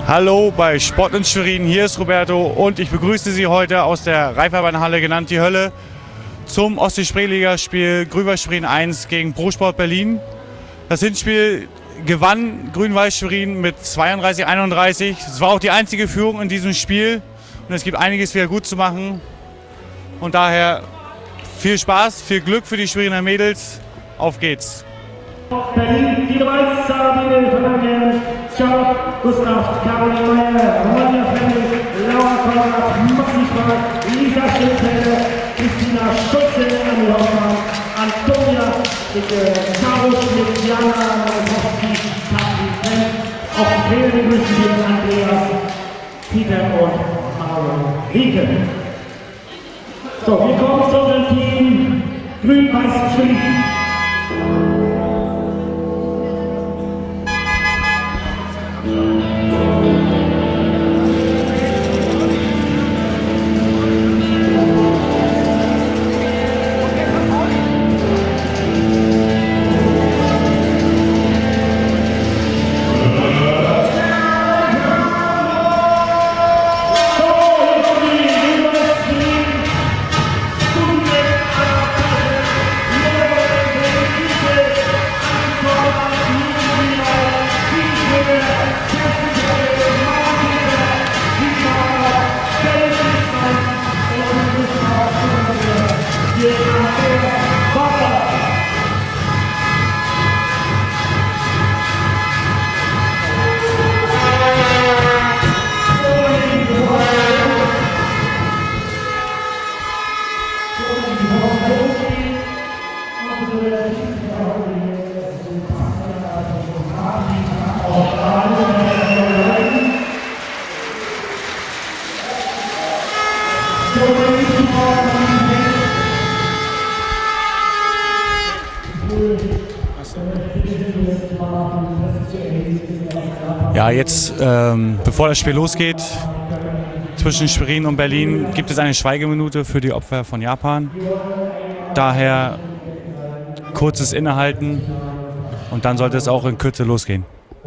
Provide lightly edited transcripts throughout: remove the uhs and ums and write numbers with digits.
Hallo bei Sport in Schwerin, hier ist Roberto und ich begrüße Sie heute aus der Raiffeisenhalle, genannt die Hölle, zum Ostsee-Spreeliga-Spiel Grün-Weiß Schwerin 1 gegen Pro Sport Berlin. Das Hinspiel gewann Grün-Weiß Schwerin mit 32:31. Es war auch die einzige Führung in diesem Spiel und es gibt einiges wieder gut zu machen. Und daher viel Spaß, viel Glück für die Schweriner Mädels. Auf geht's! Berlin, die Gewalt, Sabine Verlangen, Charlotte, Gustav, Caroline Meyer, Ronja Fendel, Laura Konrad, Maxi Schwarz, Lisa Schildfelde, Christina Schulze, Anni Hoffmann, Antonia, Caro Schmidt, Jana, Malkowski, Katrin Fenn, auch die Trainer begrüßen wir Andreas, Peter und Aaron Rieke. So, wir kommen zu unserem Team Grün-Weiß Schwerin. Ja, jetzt, bevor das Spiel losgeht, zwischen Schwerin und Berlin, gibt es eine Schweigeminute für die Opfer von Japan. Daher kurzes Innehalten und dann sollte es auch in Kürze losgehen.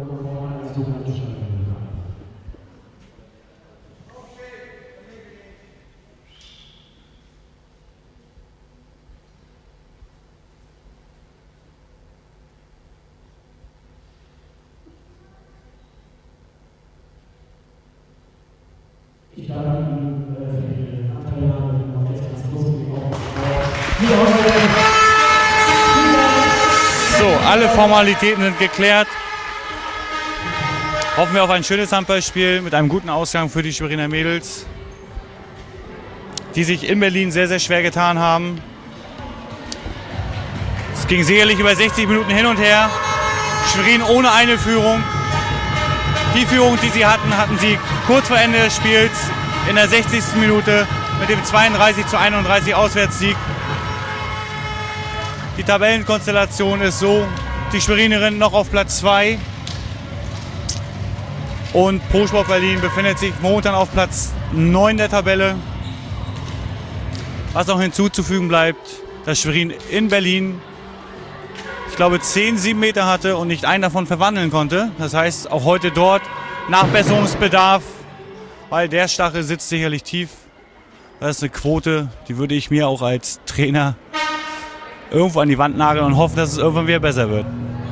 Ich danke Ihnen für die Anteilnahme und jetzt ganz lustig So, alle Formalitäten sind geklärt. Hoffen wir auf ein schönes Handballspiel mit einem guten Ausgang für die Schweriner Mädels, die sich in Berlin sehr, sehr schwer getan haben. Es ging sicherlich über 60 Minuten hin und her. Schwerin ohne eine Führung. Die Führung, die sie hatten, hatten sie kurz vor Ende des Spiels in der 60. Minute mit dem 32:31 Auswärtssieg. Die Tabellenkonstellation ist so, die Schwerinerinnen noch auf Platz 2 und Pro Sport Berlin befindet sich momentan auf Platz 9 der Tabelle. Was noch hinzuzufügen bleibt, dass Schwerin in Berlin, ich glaube, 10 7-Meter hatte und nicht einen davon verwandeln konnte. Das heißt, auch heute dort Nachbesserungsbedarf, weil der Stachel sitzt sicherlich tief. Das ist eine Quote, die würde ich mir auch als Trainer irgendwo an die Wand nageln und hoffen, dass es irgendwann wieder besser wird.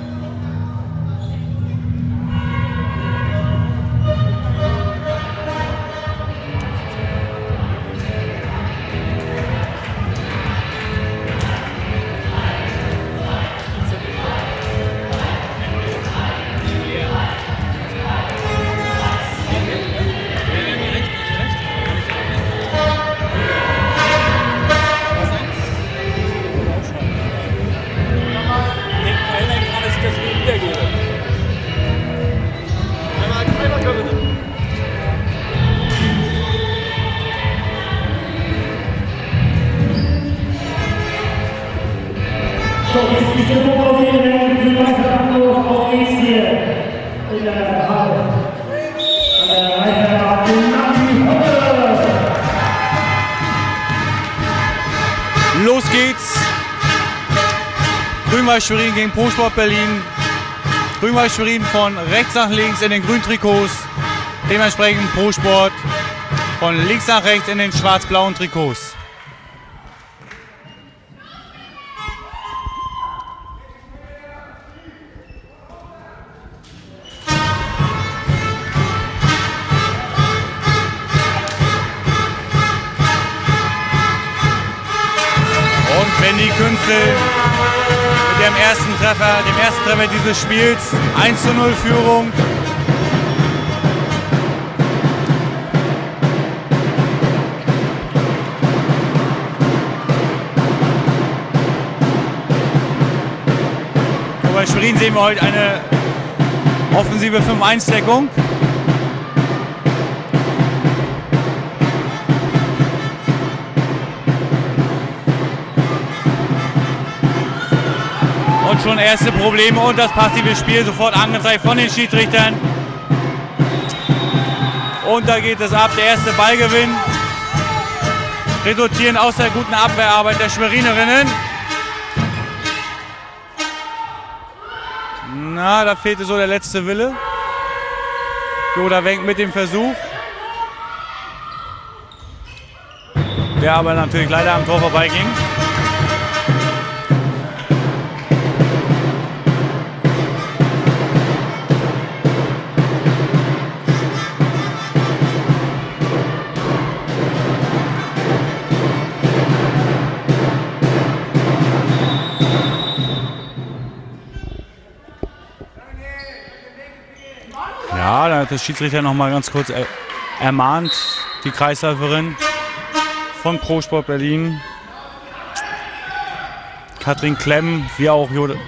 So, jetzt die Stimmung auf jeden Fall mit dem Meisteranruf auf geht's hier in der Halle. An der Meisterbahn in Hölle. Los geht's! Grün-Weiß Schwerin gegen Pro Sport Berlin. Grün-Weiß Schwerin von rechts nach links in den grünen Trikots. Dementsprechend Pro Sport von links nach rechts in den schwarz-blauen Trikots. Und Benny Künzel mit dem ersten Treffer dieses Spiels, 1:0 Führung. Bei Schwerin sehen wir heute eine offensive 5-1-Deckung. Und schon erste Probleme und das passive Spiel sofort angezeigt von den Schiedsrichtern. Und da geht es ab, der erste Ballgewinn. Resultieren aus der guten Abwehrarbeit der Schwerinerinnen. Na, da fehlte so der letzte Wille. Joda Wenk mit dem Versuch. Der aber natürlich leider am Tor vorbeiging. Ja, da hat der Schiedsrichter noch mal ganz kurz ermahnt, die Kreisläuferin von Pro Sport Berlin, Katrin Klemm, wie auch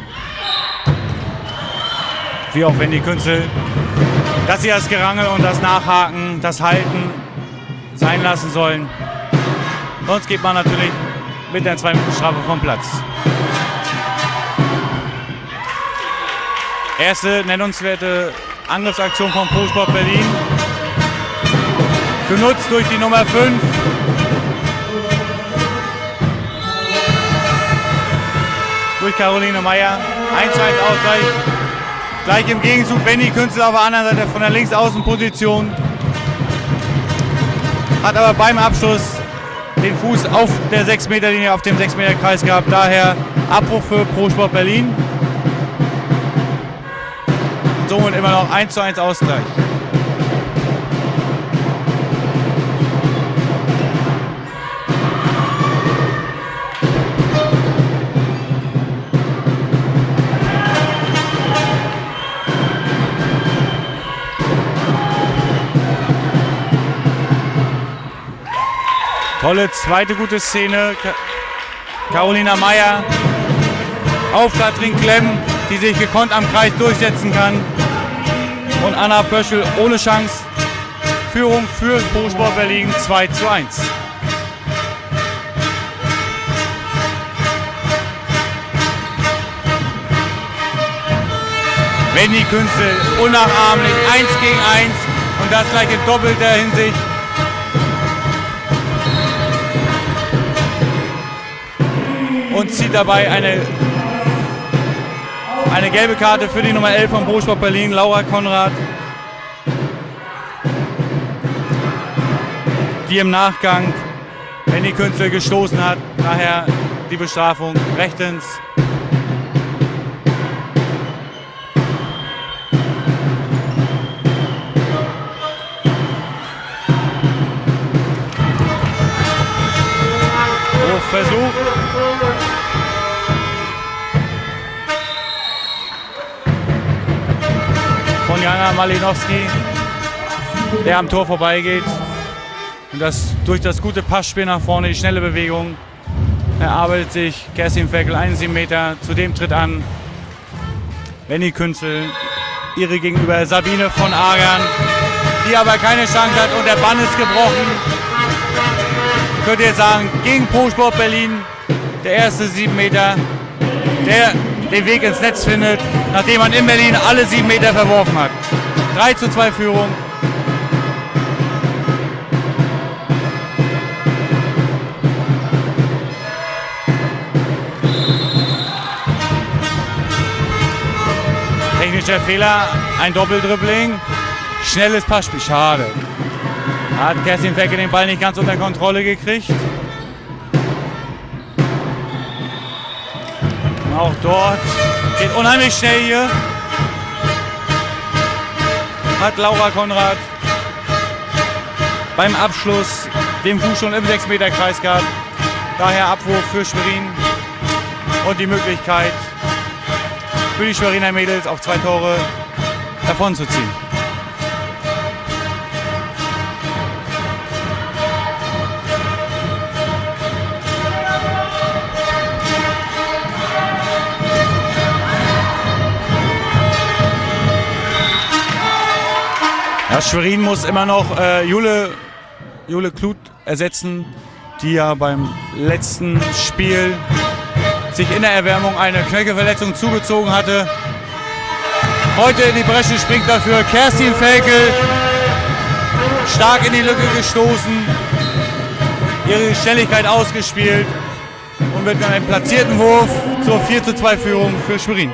Wendy Künzel, dass sie das Gerangel und das Nachhaken, das Halten sein lassen sollen. Sonst geht man natürlich mit der 2-Minuten-Strafe vom Platz. Erste nennenswerte Angriffsaktion von Pro Sport Berlin. Genutzt durch die Nummer 5. Durch Caroline Meyer. 1:1 Ausgleich. Gleich im Gegenzug Benny Künzel auf der anderen Seite von der Linksaußenposition. Hat aber beim Abschluss den Fuß auf der 6-Meter-Linie, auf dem 6-Meter-Kreis gehabt. Daher Abbruch für Pro Sport Berlin. Somit immer noch 1:1 Ausgleich. Tolle zweite gute Szene. Carolina Meyer auf Katrin Klemm, die sich gekonnt am Kreis durchsetzen kann. Und Anna Pöschel ohne Chance. Führung für Pro Sport Berlin 2:1. Wendy Künzel unnachahmlich 1 gegen 1 und das gleich in doppelter Hinsicht. Und zieht dabei eine gelbe Karte für die Nummer 11 von Pro Sport Berlin, Laura Konrad, die im Nachgang Wendy Künzel gestoßen hat. Daher die Bestrafung rechtens. Versuch. Von Jana Malinowski, der am Tor vorbeigeht. Und das durch das gute Passspiel nach vorne, die schnelle Bewegung, erarbeitet sich Kerstin Ferkel 71 Meter. Zudem tritt an Wendy Künzel, ihre gegenüber Sabine von Agern, die aber keine Chance hat und der Bann ist gebrochen. Ich könnte jetzt sagen, gegen Pro Sport Berlin, der erste 7 Meter, der den Weg ins Netz findet, nachdem man in Berlin alle 7 Meter verworfen hat. 3:2 Führung. Technischer Fehler, ein Doppeldribbling. Schnelles Passspiel, schade. Hat Kerstin Ferkel den Ball nicht ganz unter Kontrolle gekriegt. Auch dort geht unheimlich schnell hier. Hat Laura Konrad beim Abschluss den Fuß schon im 6-Meter-Kreis gehabt. Daher Abwurf für Schwerin und die Möglichkeit für die Schweriner Mädels auf 2 Tore davon zu ziehen. Ja, Schwerin muss immer noch Jule Kluth ersetzen, die ja beim letzten Spiel sich in der Erwärmung eine Knöchelverletzung zugezogen hatte. Heute in die Bresche springt dafür Kerstin Ferkel, stark in die Lücke gestoßen, ihre Schnelligkeit ausgespielt und wird mit einem platzierten Wurf zur 4:2 Führung für Schwerin.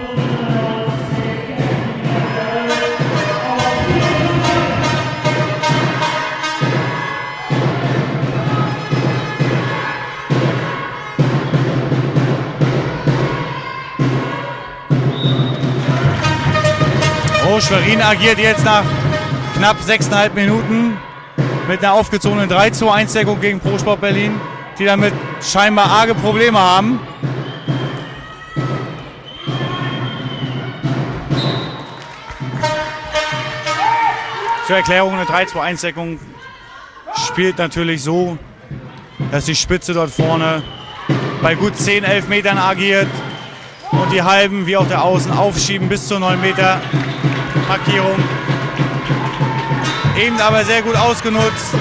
Schwerin agiert jetzt nach knapp 6,5 Minuten mit einer aufgezogenen 3:1-Deckung gegen Pro Sport Berlin, die damit scheinbar arge Probleme haben. Zur Erklärung, eine 3:2-1-Deckung spielt natürlich so, dass die Spitze dort vorne bei gut 10, 11 Metern agiert und die Halben wie auch der Außen aufschieben bis zur 9 Meter Markierung. Eben aber sehr gut ausgenutzt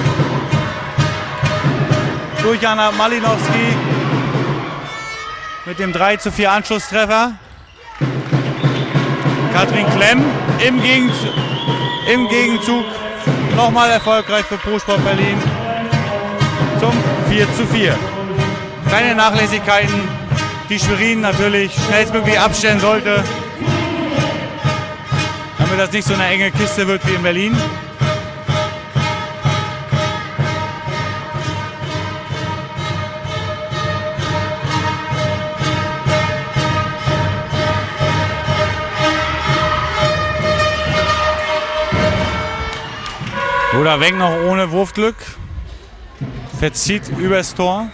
durch Jana Malinowski mit dem 3:4 Anschlusstreffer. Katrin Klemm im Gegenzug nochmal erfolgreich für Pro Sport Berlin zum 4:4. Keine Nachlässigkeiten, die Schwerin natürlich schnellstmöglich abstellen sollte, damit das nicht so eine enge Kiste wird wie in Berlin. Oder Wenk noch ohne Wurfglück, verzieht übers Tor.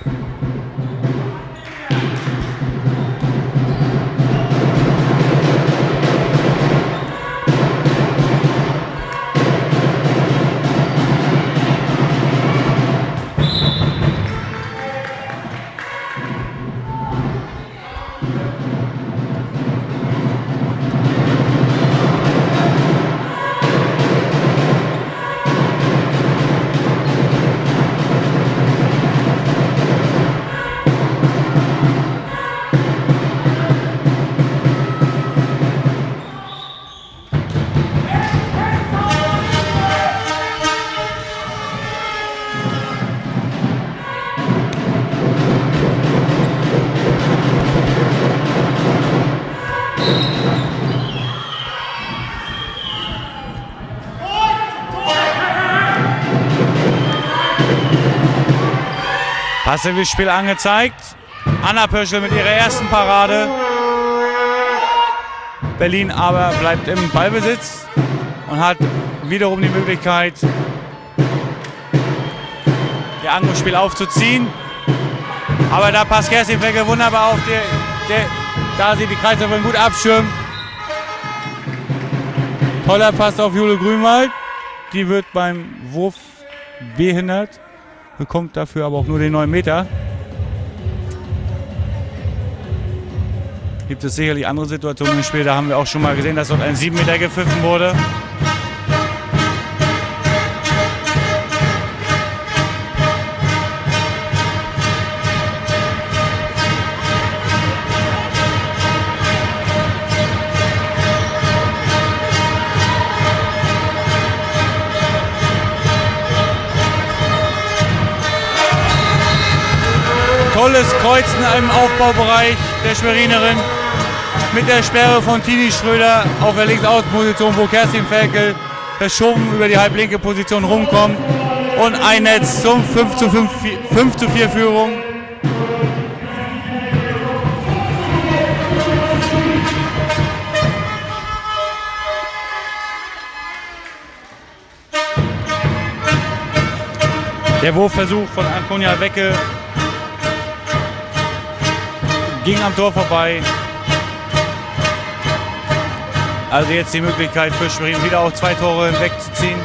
Passives Spiel angezeigt. Anna Pöschel mit ihrer ersten Parade. Berlin aber bleibt im Ballbesitz und hat wiederum die Möglichkeit, ihr Angriffsspiel aufzuziehen. Aber da passt Kerstin Ferkel wunderbar auf, da sie die Kreisläuferin gut abschirmt. Toller Pass auf Jule Grünwald. Die wird beim Wurf behindert, bekommt dafür aber auch nur den 9 Meter. Gibt es sicherlich andere Situationen im Spiel, da haben wir auch schon mal gesehen, dass dort ein 7 Meter gepfiffen wurde. Tolles Kreuzen im Aufbaubereich der Schwerinerin mit der Sperre von Tini Schröder auf der Linksaußenposition, wo Kerstin Ferkel verschoben über die halblinke Position rumkommt und ein Netz zum 5:4 Führung. Der Wurfversuch von Antonia Wecke ging am Tor vorbei. Also jetzt die Möglichkeit für Schwerin wieder auch 2 Tore wegzuziehen.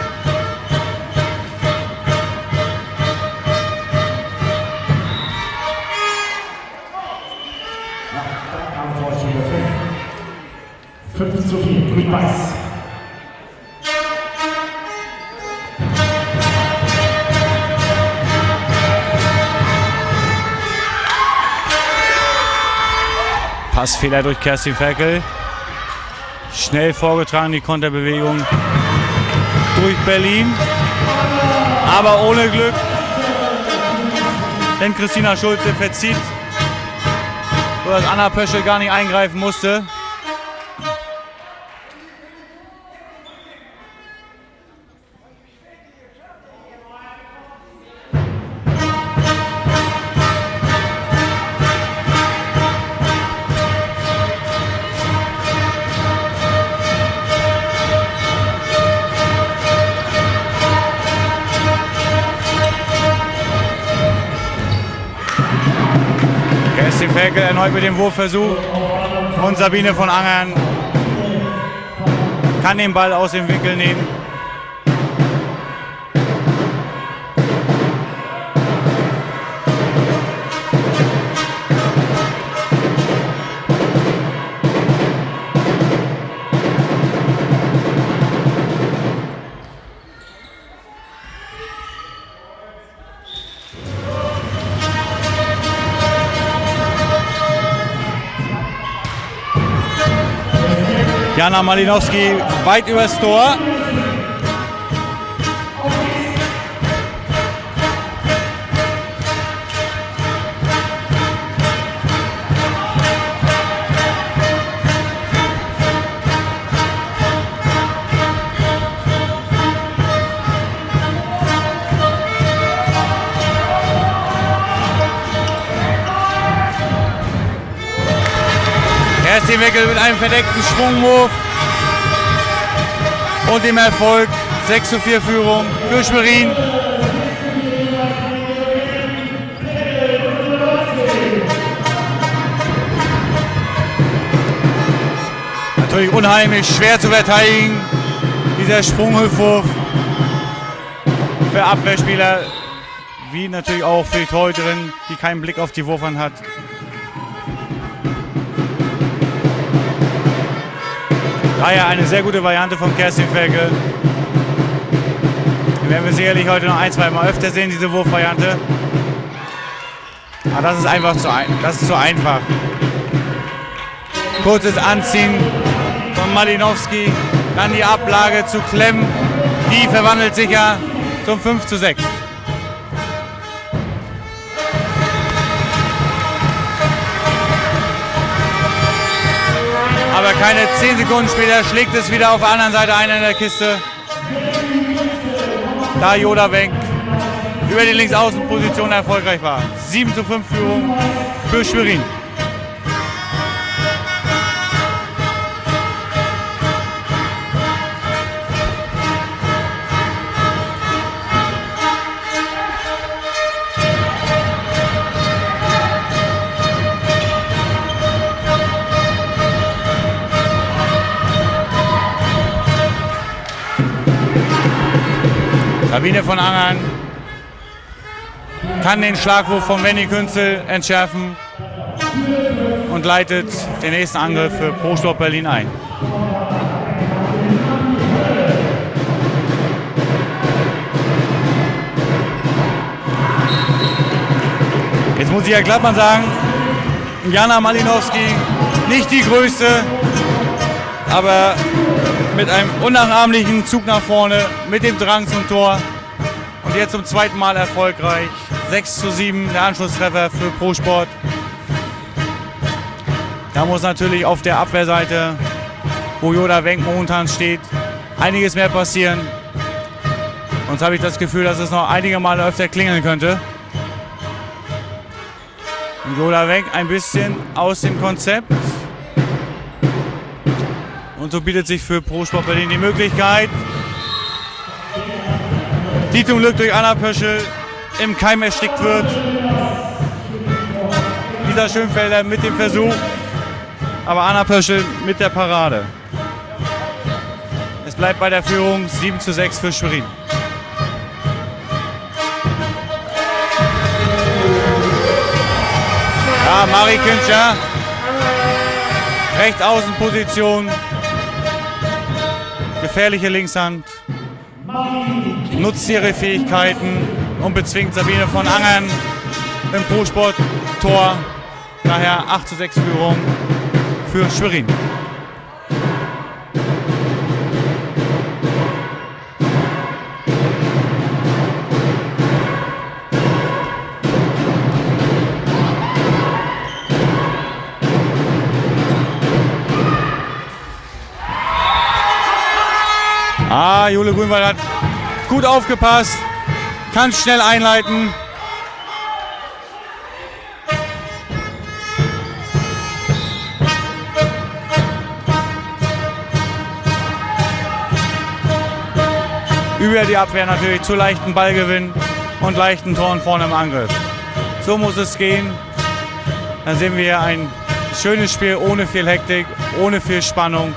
Ja, 5:4, Grün-Weiß. Passfehler durch Kerstin Ferkel. Schnell vorgetragen die Konterbewegung durch Berlin. Aber ohne Glück. Denn Christina Schulze verzieht, sodass Anna Pöschel gar nicht eingreifen musste. Kerstin Ferkel erneut mit dem Wurfversuch und Sabine von Angern kann den Ball aus dem Winkel nehmen. Jana Malinowski weit übers Tor. Kerstin Weckel mit einem verdeckten Schwungwurf und dem Erfolg 6:4 Führung für Schwerin. Natürlich unheimlich schwer zu verteidigen, dieser Sprunghüpfwurf für Abwehrspieler, wie natürlich auch für die Torhüterin, die keinen Blick auf die Wurfhand hat. Daher eine sehr gute Variante von Kerstin Ferkel. Die werden wir sicherlich heute noch 1-2 Mal öfter sehen, diese Wurfvariante. Aber das ist einfach zu einfach. Kurzes Anziehen von Malinowski, dann die Ablage zu Klemm. Die verwandelt sich ja zum 5:6. Aber keine 10 Sekunden später schlägt es wieder auf der anderen Seite ein in der Kiste. Da Joda Wenk über die Linksaußenposition erfolgreich war. 7:5 Führung für Schwerin. Sabine von Angern kann den Schlagwurf von Wendy Künzel entschärfen und leitet den nächsten Angriff für Pro Sport Berlin ein. Jetzt muss ich ja Glattmann sagen, Jana Malinowski nicht die größte, aber mit einem unnachahmlichen Zug nach vorne, mit dem Drang zum Tor. Und jetzt zum zweiten Mal erfolgreich. 6:7 der Anschlusstreffer für Pro Sport. Da muss natürlich auf der Abwehrseite, wo Joda Wenk momentan steht, einiges mehr passieren. Sonst habe ich das Gefühl, dass es noch einige Male öfter klingeln könnte. Jola weg, ein bisschen aus dem Konzept. Und so bietet sich für Pro Sport Berlin die Möglichkeit, die zum Glück durch Anna Pöschel im Keim erstickt wird. Lisa Schönfelder mit dem Versuch, aber Anna Pöschel mit der Parade. Es bleibt bei der Führung 7:6 für Schwerin. Ja, Marie Kincher, Rechtsaußenposition, gefährliche Linkshand, nutzt ihre Fähigkeiten und bezwingt Sabine von Angern im Pro-Sport-Tor. Daher 8:6 Führung für Schwerin. Jule Grünwald hat gut aufgepasst, kann schnell einleiten. Über die Abwehr natürlich zu leichten Ballgewinn und leichten Toren vorne im Angriff. So muss es gehen. Dann sehen wir ein schönes Spiel ohne viel Hektik, ohne viel Spannung.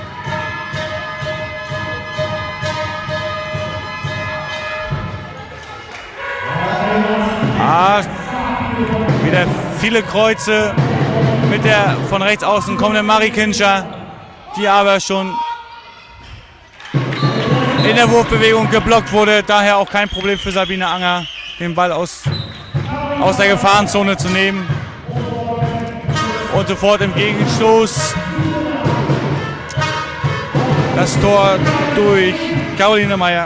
Wieder viele Kreuze mit der von rechts außen kommenden Marie Kincher, die aber schon in der Wurfbewegung geblockt wurde. Daher auch kein Problem für Sabine Anger, den Ball aus der Gefahrenzone zu nehmen. Und sofort im Gegenstoß das Tor durch Caroline Meyer.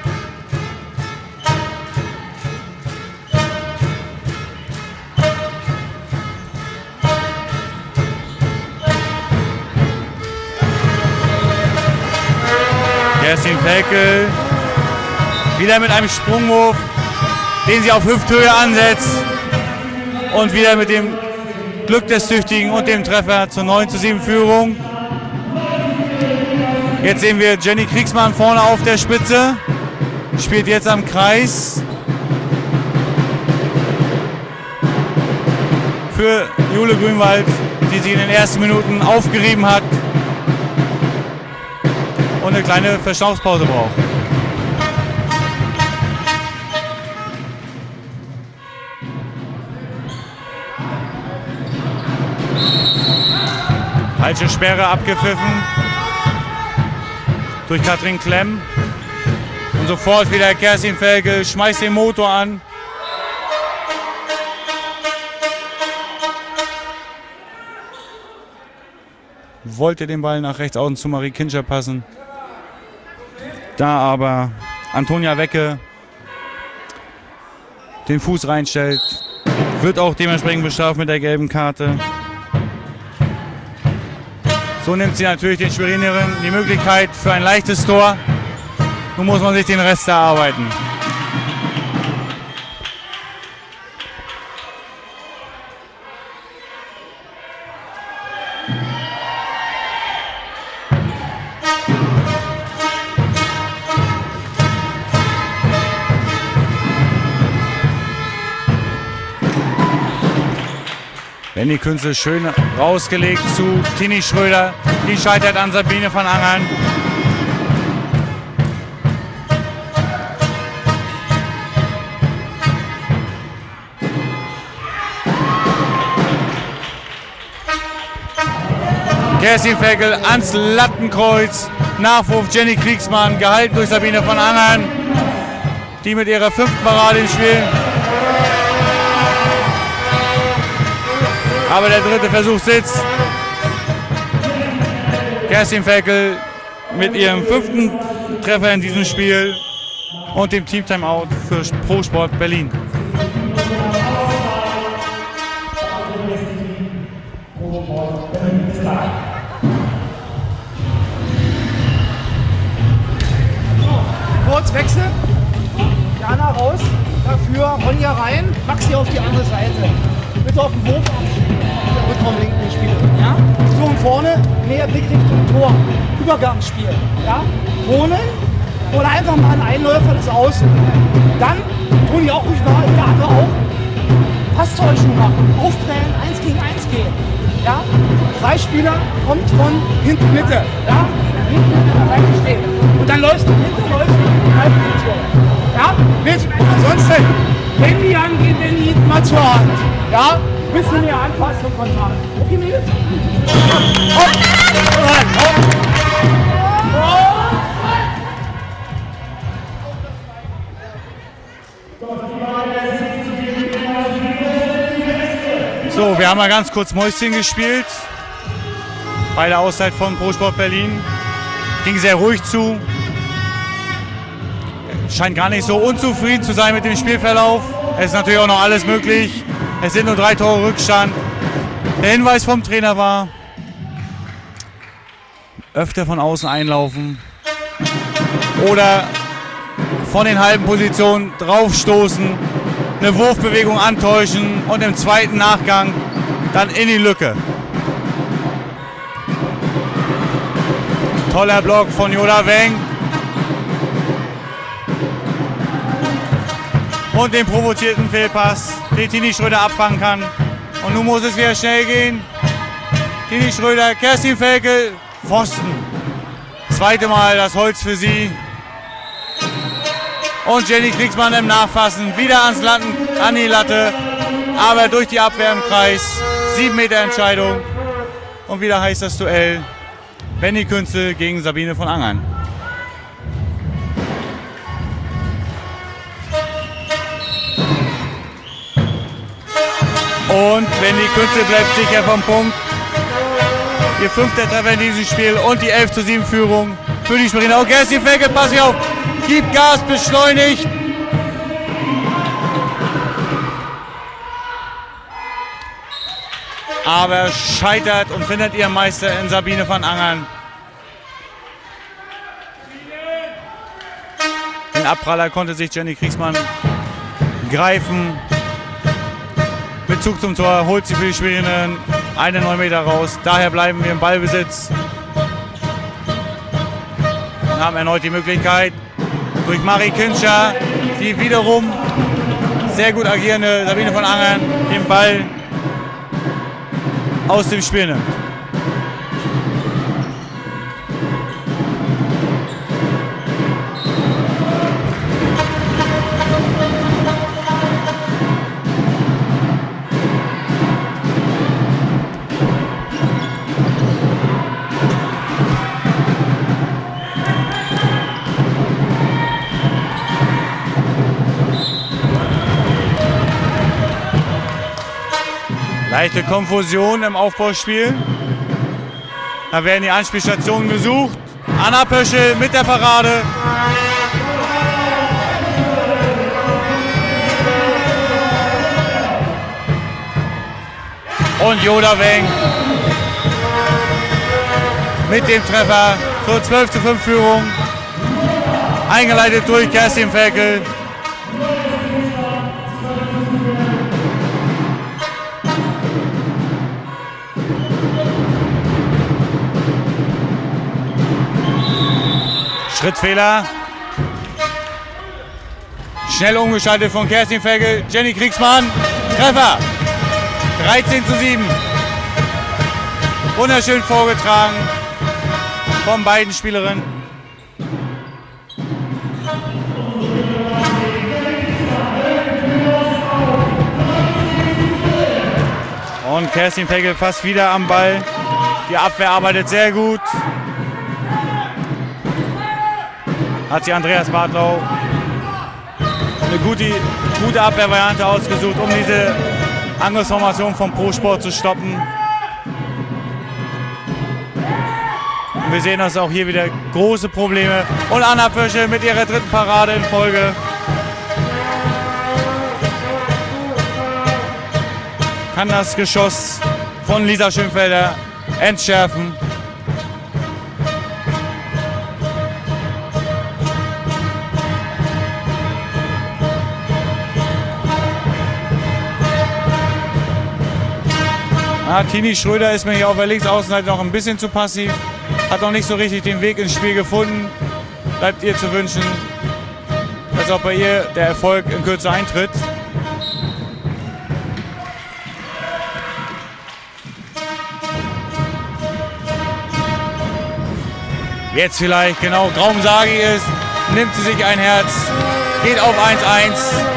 Kerstin Felkel wieder mit einem Sprungwurf, den sie auf Hüfthöhe ansetzt und wieder mit dem Glück des Tüchtigen und dem Treffer zur 9:7 Führung. Jetzt sehen wir Jenny Kriegsmann vorne auf der Spitze, spielt jetzt am Kreis für Jule Grünwald, die sie in den ersten Minuten aufgerieben hat und eine kleine Verschnaufspause braucht. Falsche Sperre abgepfiffen durch Katrin Klemm. Und sofort wieder Kerstin Felkel, schmeißt den Motor an. Wollte den Ball nach rechts außen zu Marie Kincher passen. Da aber Antonia Wecke den Fuß reinstellt, wird auch dementsprechend bestraft mit der gelben Karte. So nimmt sie natürlich den Schwerinerinnen die Möglichkeit für ein leichtes Tor. Nun muss man sich den Rest erarbeiten. Lenny Künzel schön rausgelegt zu Tini Schröder. Die scheitert an Sabine von Angern. Kerstin Felkel ans Lattenkreuz. Nachwurf Jenny Kriegsmann, gehalten durch Sabine von Angern, die mit ihrer 5. Parade im Spiel. Aber der dritte Versuch sitzt. Kerstin Felkel mit ihrem 5. Treffer in diesem Spiel und dem Team-Timeout für Pro Sport Berlin. kurz Wechsel. Jana raus, dafür Ronja rein, Maxi auf die andere Seite. Bitte auf den Wurf abschieben, der Rückraum linken Spielerin. Ja? So und vorne, mehr Blick Richtung Tor. Übergangsspiel. Ja? Wohnen oder einfach mal einen Einläufer des Außen. Dann, Toni auch ruhig mal, der andere auch. Passtäuschung machen, aufprellen, 1 gegen 1 gehen. Ja? 3 Spieler kommt von hinten Mitte. Ja? Hinten in der Seite stehen. Und dann läufst du hinten, läufst du in die Halbposition. Ja? Mit, ansonsten, wenn die angehen, wenn die mal zur Hand. Ja? Ein bisschen mehr anpassen und Kontakt. Okay, Mädels? Hopp! Rein, hopp! So, wir haben mal ganz kurz Mäuschen gespielt. Bei der Auszeit von Pro Sport Berlin. Ging sehr ruhig zu. Scheint gar nicht so unzufrieden zu sein mit dem Spielverlauf. Es ist natürlich auch noch alles möglich. Es sind nur 3 Tore Rückstand. Der Hinweis vom Trainer war, öfter von außen einlaufen oder von den halben Positionen draufstoßen, eine Wurfbewegung antäuschen und im zweiten Nachgang dann in die Lücke. Toller Block von Yoda Weng. Und den provozierten Fehlpass, den Tini Schröder abfangen kann. Und nun muss es wieder schnell gehen. Tini Schröder, Kerstin Felke, Pfosten. Zweite Mal das Holz für sie. Und Jenny Kriegsmann im Nachfassen, wieder ans Landen, an die Latte. Aber durch die Abwehr im Kreis, 7 Meter Entscheidung. Und wieder heißt das Duell Benny Künzel gegen Sabine von Angern. Und Benny Künzel bleibt sicher vom Punkt. Ihr 5. Treffer in diesem Spiel und die 11:7 Führung für die Springer. Okay, ist die Felke, pass auf, gib Gas, beschleunigt. Aber scheitert und findet ihren Meister in Sabine von Angern. Den Abpraller konnte sich Jenny Kriegsmann greifen. Mit Zug zum Tor holt sie für die Spielerinnen einen 9 Meter raus. Daher bleiben wir im Ballbesitz. Und haben erneut die Möglichkeit durch Marie Kinscher, die wiederum sehr gut agierende Sabine von Angern den Ball aus dem Spiel nimmt. Leichte Konfusion im Aufbauspiel. Da werden die Anspielstationen gesucht. Anna Pöschel mit der Parade. Und Yoda Weng mit dem Treffer zur 12:5 Führung. Eingeleitet durch Kerstin Felke. Schrittfehler. Schnell umgeschaltet von Kerstin Felke. Jenny Kriegsmann. Treffer. 13:7. Wunderschön vorgetragen von beiden Spielerinnen. Und Kerstin Felke fast wieder am Ball. Die Abwehr arbeitet sehr gut. Hat sich Andreas Bartlau eine gute Abwehrvariante ausgesucht, um diese Angriffsformation vom Pro Sport zu stoppen. Und wir sehen, dass auch hier wieder große Probleme. Und Anna Pöschel mit ihrer 3. Parade in Folge. Kann das Geschoss von Lisa Schönfelder entschärfen. Ja, Tini Schröder ist mir hier auf der Linksaußenseite noch ein bisschen zu passiv. Hat noch nicht so richtig den Weg ins Spiel gefunden. Bleibt ihr zu wünschen, dass auch bei ihr der Erfolg in Kürze eintritt. Jetzt vielleicht, genau, Graum Sagi ist, nimmt sie sich ein Herz, geht auf 1-1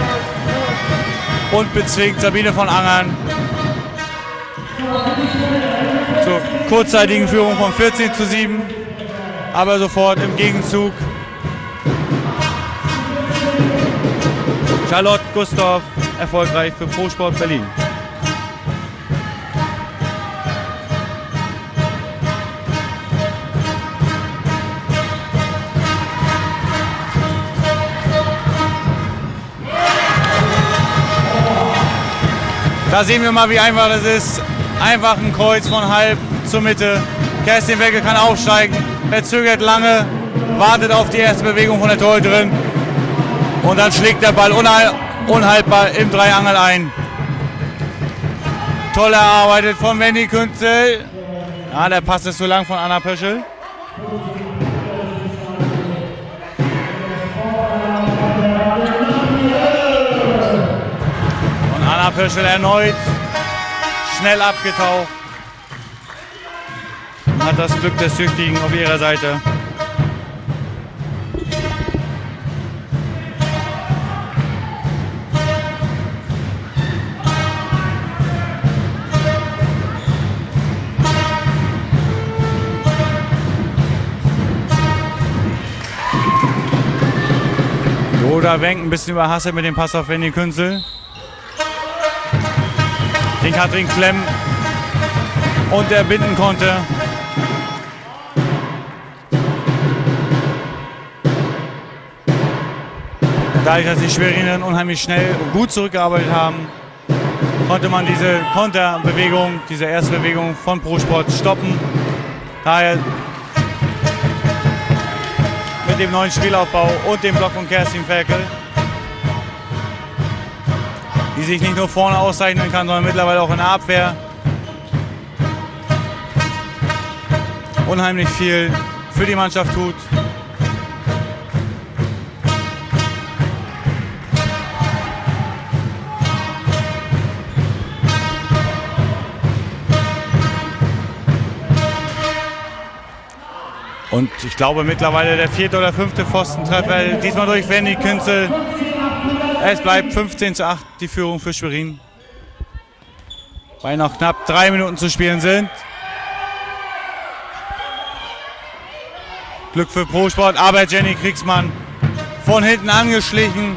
und bezwingt Sabine von Angern zur kurzzeitigen Führung von 14:7, aber sofort im Gegenzug Charlotte Gustav erfolgreich für Pro Sport Berlin. Da sehen wir mal, wie einfach das ist. Einfach ein Kreuz von halb zur Mitte. Kerstin Welke kann aufsteigen. Er zögert lange, wartet auf die erste Bewegung von der Torhüterin. Und dann schlägt der Ball unhaltbar im Dreiangel ein. Toll erarbeitet von Wendy Künzel. Ja, der Pass ist zu lang von Anna Pöschel. Anna Pöschel erneut schnell abgetaucht. Hat das Glück des Tüchtigen auf ihrer Seite. Joda Wenk ein bisschen überhastet mit dem Pass auf Wendy Künzel. Den Katrin Klemm und erbinden konnte. Dadurch, dass die Schwerinen unheimlich schnell und gut zurückgearbeitet haben, konnte man diese Konterbewegung, diese erste Bewegung von Pro Sport stoppen. Daher mit dem neuen Spielaufbau und dem Block von Kerstin Ferkel, die sich nicht nur vorne auszeichnen kann, sondern mittlerweile auch in der Abwehr unheimlich viel für die Mannschaft tut. Und ich glaube mittlerweile der 4. oder 5. Pfostentreffer, diesmal durch Wendy Künzel. Es bleibt 15:8 die Führung für Schwerin. Weil noch knapp 3 Minuten zu spielen sind. Glück für Pro Sport, aber Jenny Kriegsmann von hinten angeschlichen.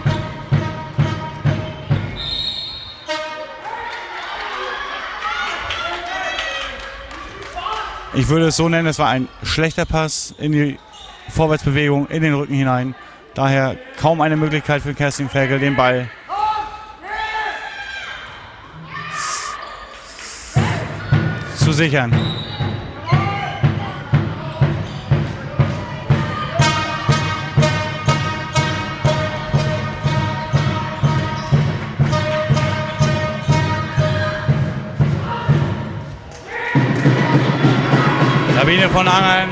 Ich würde es so nennen, es war ein schlechter Pass in die Vorwärtsbewegung, in den Rücken hinein. Daher kaum eine Möglichkeit für Kerstin Ferkel, den Ball zu sichern. Sabine von Angern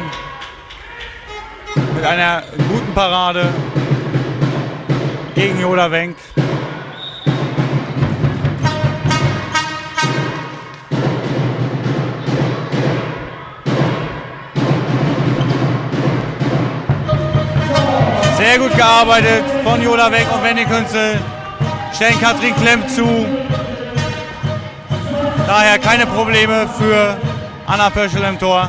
mit einer guten Parade gegen Joda Wenk. Sehr gut gearbeitet von Joda Wenk und Wendy Künzel. Stellen Katrin Klemm zu. Daher keine Probleme für Anna Pöschel im Tor.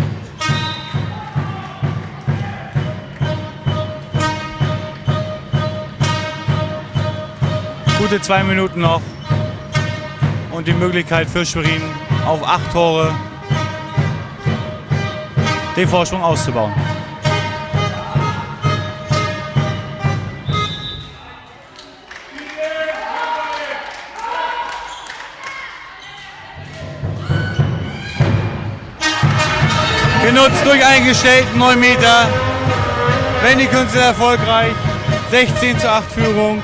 Gute 2 Minuten noch und die Möglichkeit für Schwerin auf 8 Tore den Vorsprung auszubauen. Genutzt durch einen gestellten 9 Meter. Wendy Künzel erfolgreich. 16:8 Führung.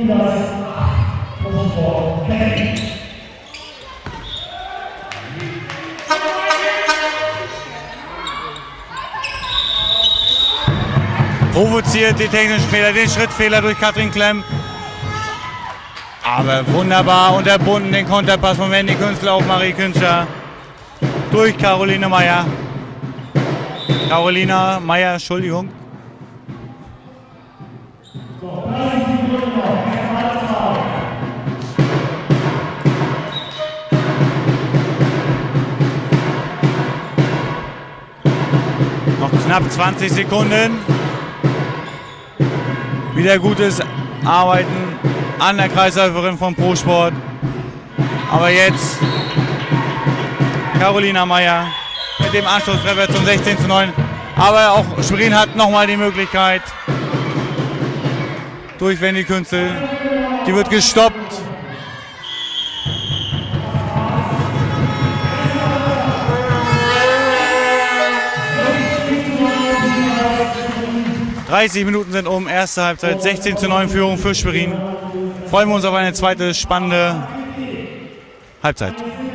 Provoziert die technischen Fehler, den Schrittfehler durch Katrin Klemm. Aber wunderbar unterbunden den Konterpass von Wendy Künstler auf Marie Künstler. Durch Caroline Meyer. Carolina Meyer, Entschuldigung. Noch knapp 20 Sekunden. Wieder gutes Arbeiten an der Kreisläuferin von ProSport. Aber jetzt Carolina Meyer mit dem Anschlusstreffer zum 16:9. Aber auch Schwerin hat nochmal die Möglichkeit durch Wendy Künzel. Die wird gestoppt. ...30 Minuten sind um, erste Halbzeit, 16:9 Führung für Schwerin. Freuen wir uns auf eine zweite spannende Halbzeit.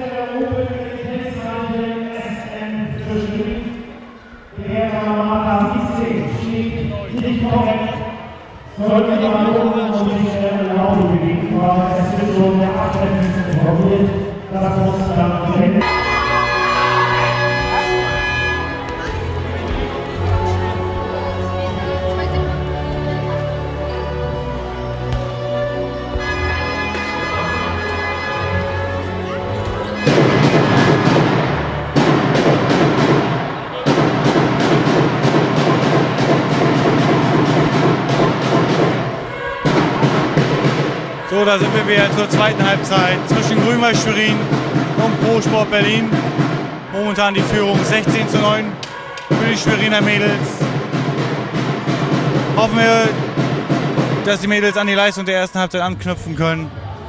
So, da sind wir wieder zur zweiten Halbzeit zwischen Grünwald Schwerin und ProSport Berlin. Momentan die Führung 16:9 für die Schweriner Mädels. Hoffen wir, dass die Mädels an die Leistung der ersten Halbzeit anknüpfen können.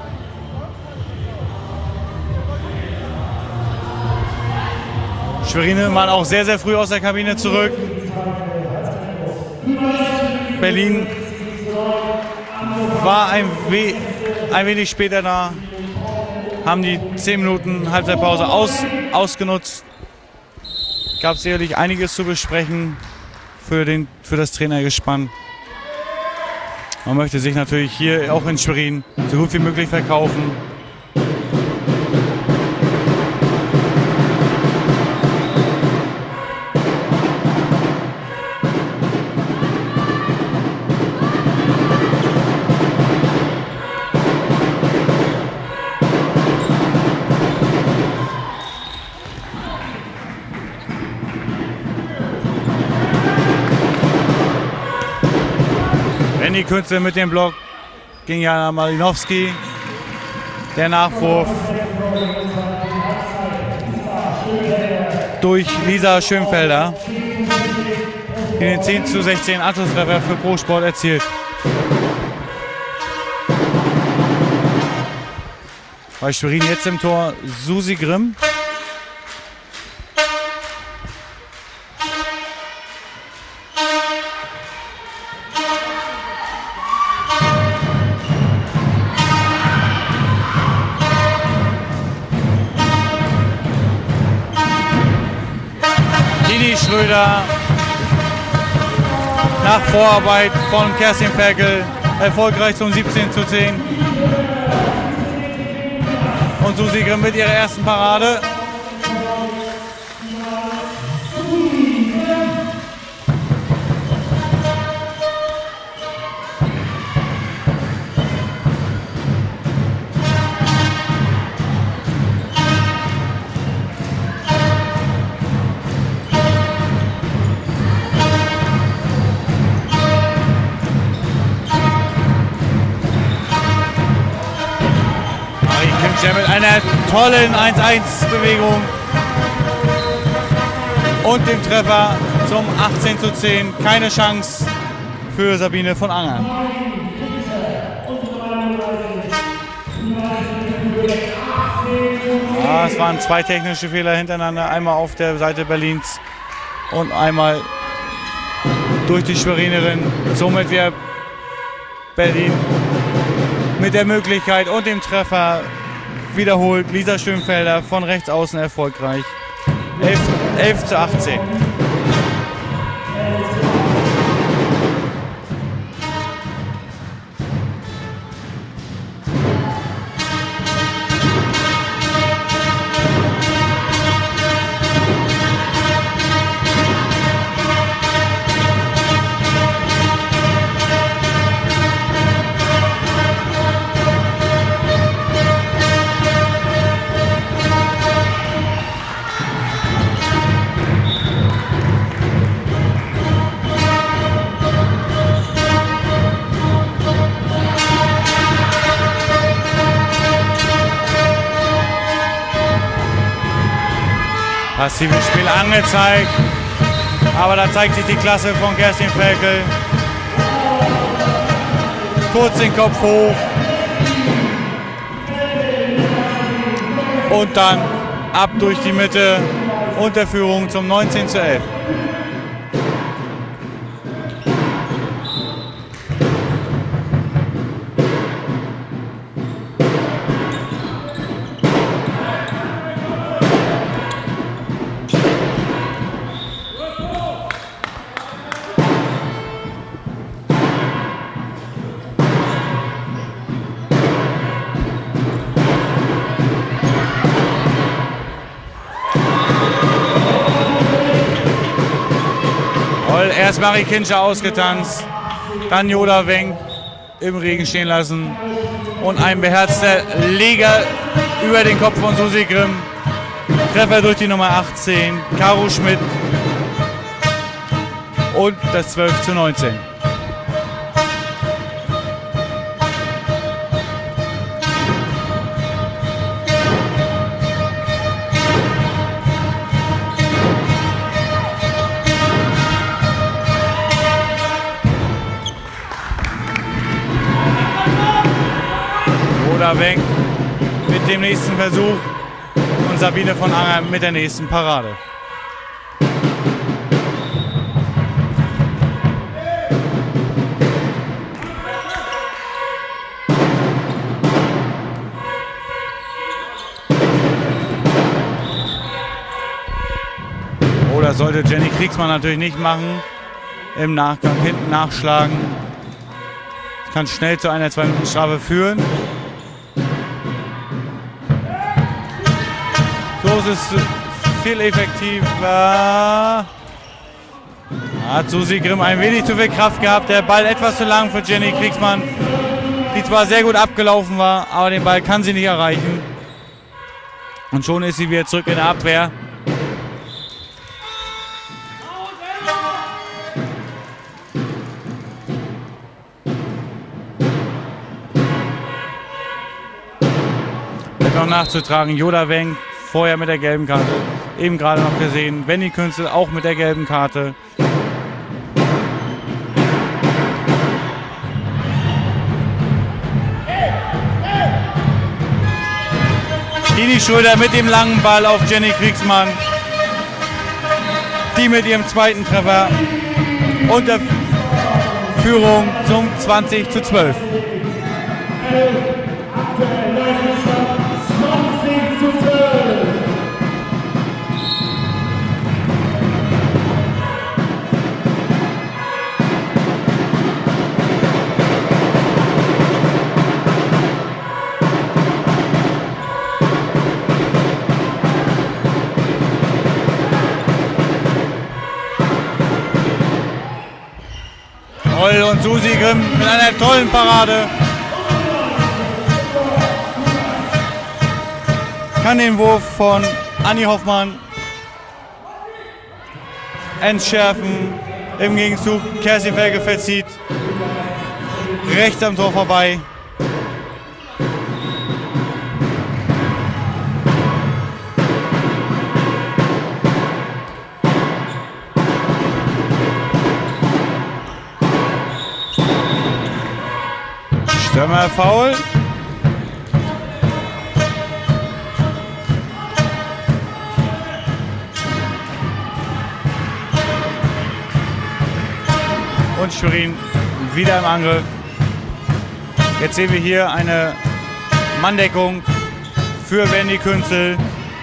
Schwerin waren auch sehr, sehr früh aus der Kabine zurück. Berlin war ein wenig später da, haben die 10 Minuten Halbzeitpause ausgenutzt. Gab sicherlich einiges zu besprechen für das Trainergespann. Man möchte sich natürlich hier auch in Schwerin so gut wie möglich verkaufen. Wendy Künstler mit dem Block gegen Jana Malinowski. Der Nachwurf durch Lisa Schönfelder. Den 10:16 Anschlusstreffer für ProSport erzielt. Bei Schwerin jetzt im Tor Susi Grimm. Schröder nach Vorarbeit von Kerstin Ferkel erfolgreich zum 17:10. Und Susi Grimm mit ihrer ersten Parade. Mit einer tollen 1:1-Bewegung und dem Treffer zum 18:10. Keine Chance für Sabine von Angern. Ja, es waren zwei technische Fehler hintereinander. Einmal auf der Seite Berlins und einmal durch die Schwerinerin. Somit wäre Berlin mit der Möglichkeit und dem Treffer wiederholt Lisa Schönfelder von rechts außen erfolgreich. 11:18. Passives Spiel angezeigt, aber da zeigt sich die Klasse von Kerstin Ferkel. Kurz den Kopf hoch und dann ab durch die Mitte und der Führung zum 19:11. Erst Marie Kinscher ausgetanzt, dann Joda Wenk im Regen stehen lassen und ein beherzter Leger über den Kopf von Susi Grimm. Treffer durch die Nummer 18, Caro Schmidt und das 12:19. Wenk mit dem nächsten Versuch und Sabine von Anger mit der nächsten Parade. Oh, das sollte Jenny Kriegsmann natürlich nicht machen. Im Nachgang hinten nachschlagen. Das kann schnell zu einer 2-Minuten-Strafe führen. So ist es viel effektiver. Hat Susi Grimm ein wenig zu viel Kraft gehabt. Der Ball etwas zu lang für Jenny Kriegsmann, die zwar sehr gut abgelaufen war, aber den Ball kann sie nicht erreichen. Und schon ist sie wieder zurück in der Abwehr. Noch nachzutragen, Joda Wenk vorher mit der gelben Karte, eben gerade noch gesehen, Wendy Künzel auch mit der gelben Karte. Tini Schröder mit dem langen Ball auf Jenny Kriegsmann, die mit ihrem zweiten Treffer und der Führung zum 20:12. Und Susi Grimm mit einer tollen Parade kann den Wurf von Anni Hoffmann entschärfen. Im Gegenzug Kerstin Ferkel verzieht rechts am Tor vorbei. Stürmer faul. Und Schwerin wieder im Angriff. Jetzt sehen wir hier eine Manndeckung für Wendy Künzel.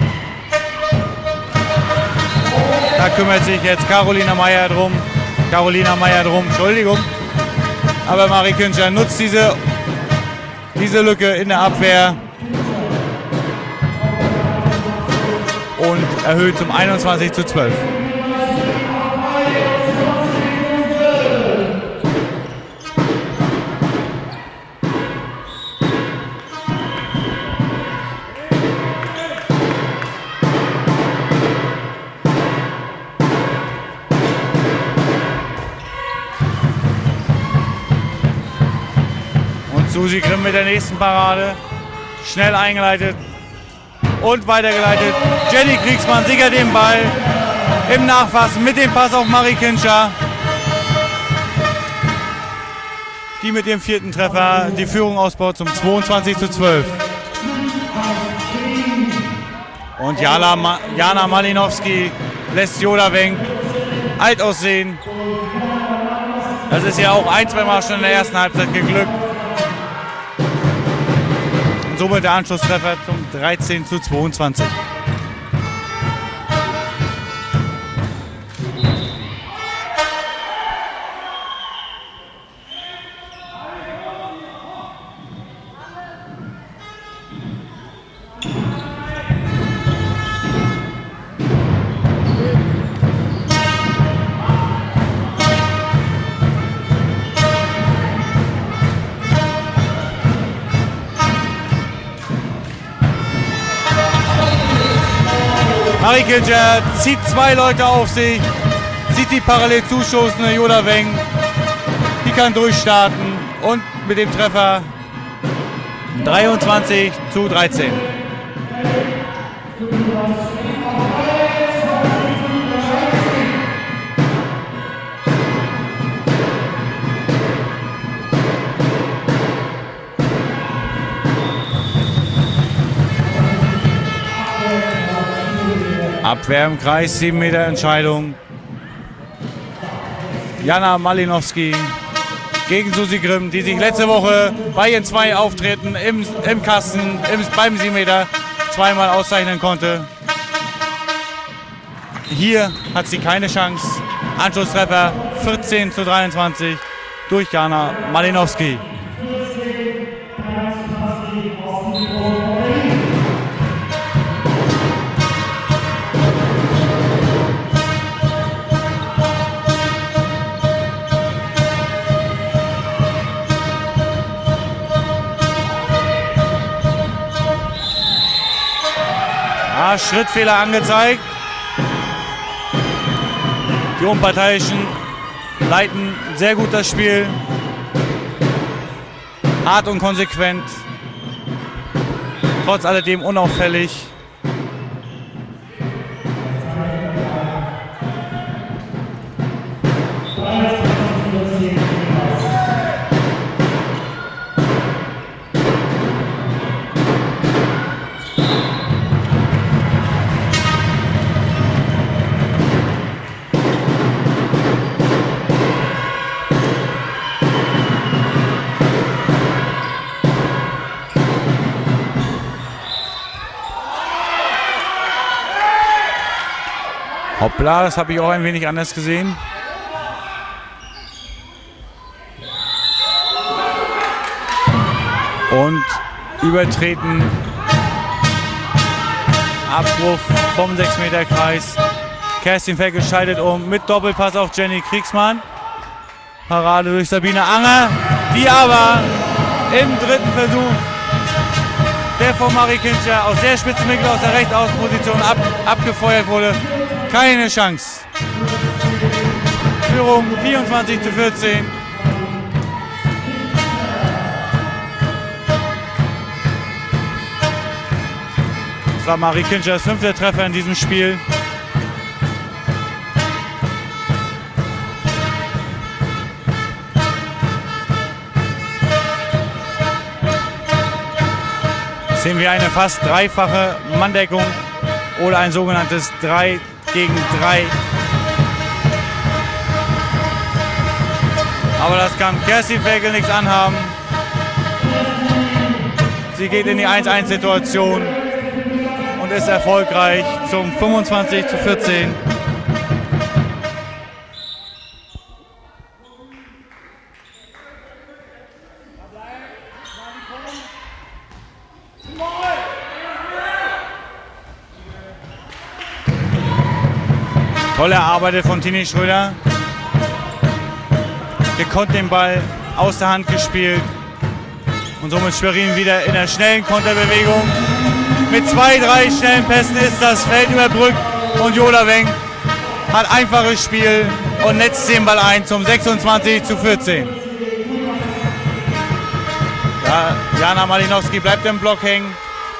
Da kümmert sich jetzt Carolina Meyer drum. Entschuldigung. Aber Marie Künzel nutzt diese Lücke in der Abwehr und erhöht zum 21:12. Susi Grimm mit der nächsten Parade. Schnell eingeleitet und weitergeleitet. Jenny Kriegsmann sichert den Ball im Nachfassen mit dem Pass auf Marie Kinscher, die mit dem 4. Treffer die Führung ausbaut zum 22:12. Und Jana Malinowski lässt Joda Wenk alt aussehen. Das ist ja auch ein, zwei Mal schon in der ersten Halbzeit geglückt. Somit der Anschlusstreffer zum 13:22. Marie Kinscher zieht 2 Leute auf sich, sieht die parallel zustoßende Joda Wenk, die kann durchstarten und mit dem Treffer 23:13. Abwehr im Kreis, 7 Meter Entscheidung. Jana Malinowski gegen Susi Grimm, die sich letzte Woche bei ihren 2 Auftritten im Kasten, beim 7 Meter zweimal auszeichnen konnte. Hier hat sie keine Chance. Anschlusstreffer 14:23 durch Jana Malinowski. Schrittfehler angezeigt. Die Unparteiischen leiten sehr gut das Spiel. Hart und konsequent. Trotz alledem unauffällig. Hoppla, das habe ich auch ein wenig anders gesehen. Und übertreten. Abwurf vom 6-Meter-Kreis. Kerstin Fecke schaltet um mit Doppelpass auf Jenny Kriegsmann. Parade durch Sabine Anger, die aber im 3. Versuch, der von Marie Kinscher aus sehr spitzen Winkel aus der Rechtsaußenposition abgefeuert wurde. Keine Chance. Führung 24:14. Das war Marie Kinschers 5. Treffer in diesem Spiel. Sehen wir eine fast dreifache Manndeckung oder ein sogenanntes 3 gegen 3. Aber das kann Kerstin Ferkel nichts anhaben. Sie geht in die 1-1-Situation und ist erfolgreich zum 25:14. Toll erarbeitet von Tini Schröder. Gekonnt den Ball aus der Hand gespielt. Und somit Schwerin wieder in der schnellen Konterbewegung. Mit 2-3 schnellen Pässen ist das Feld überbrückt. Und Jola Wenk hat einfaches Spiel und netzt den Ball ein zum 26:14. Ja, Jana Malinowski bleibt im Block hängen.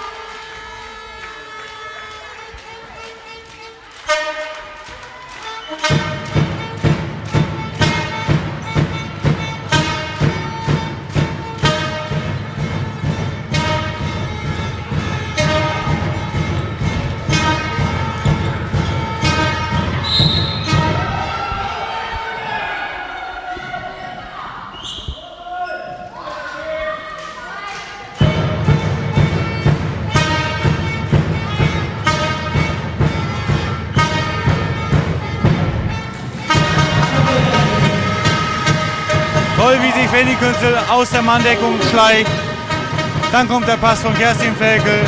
Toll, wie sich Fanny Künzel aus der Manndeckung schleicht. Dann kommt der Pass von Kerstin Felkel.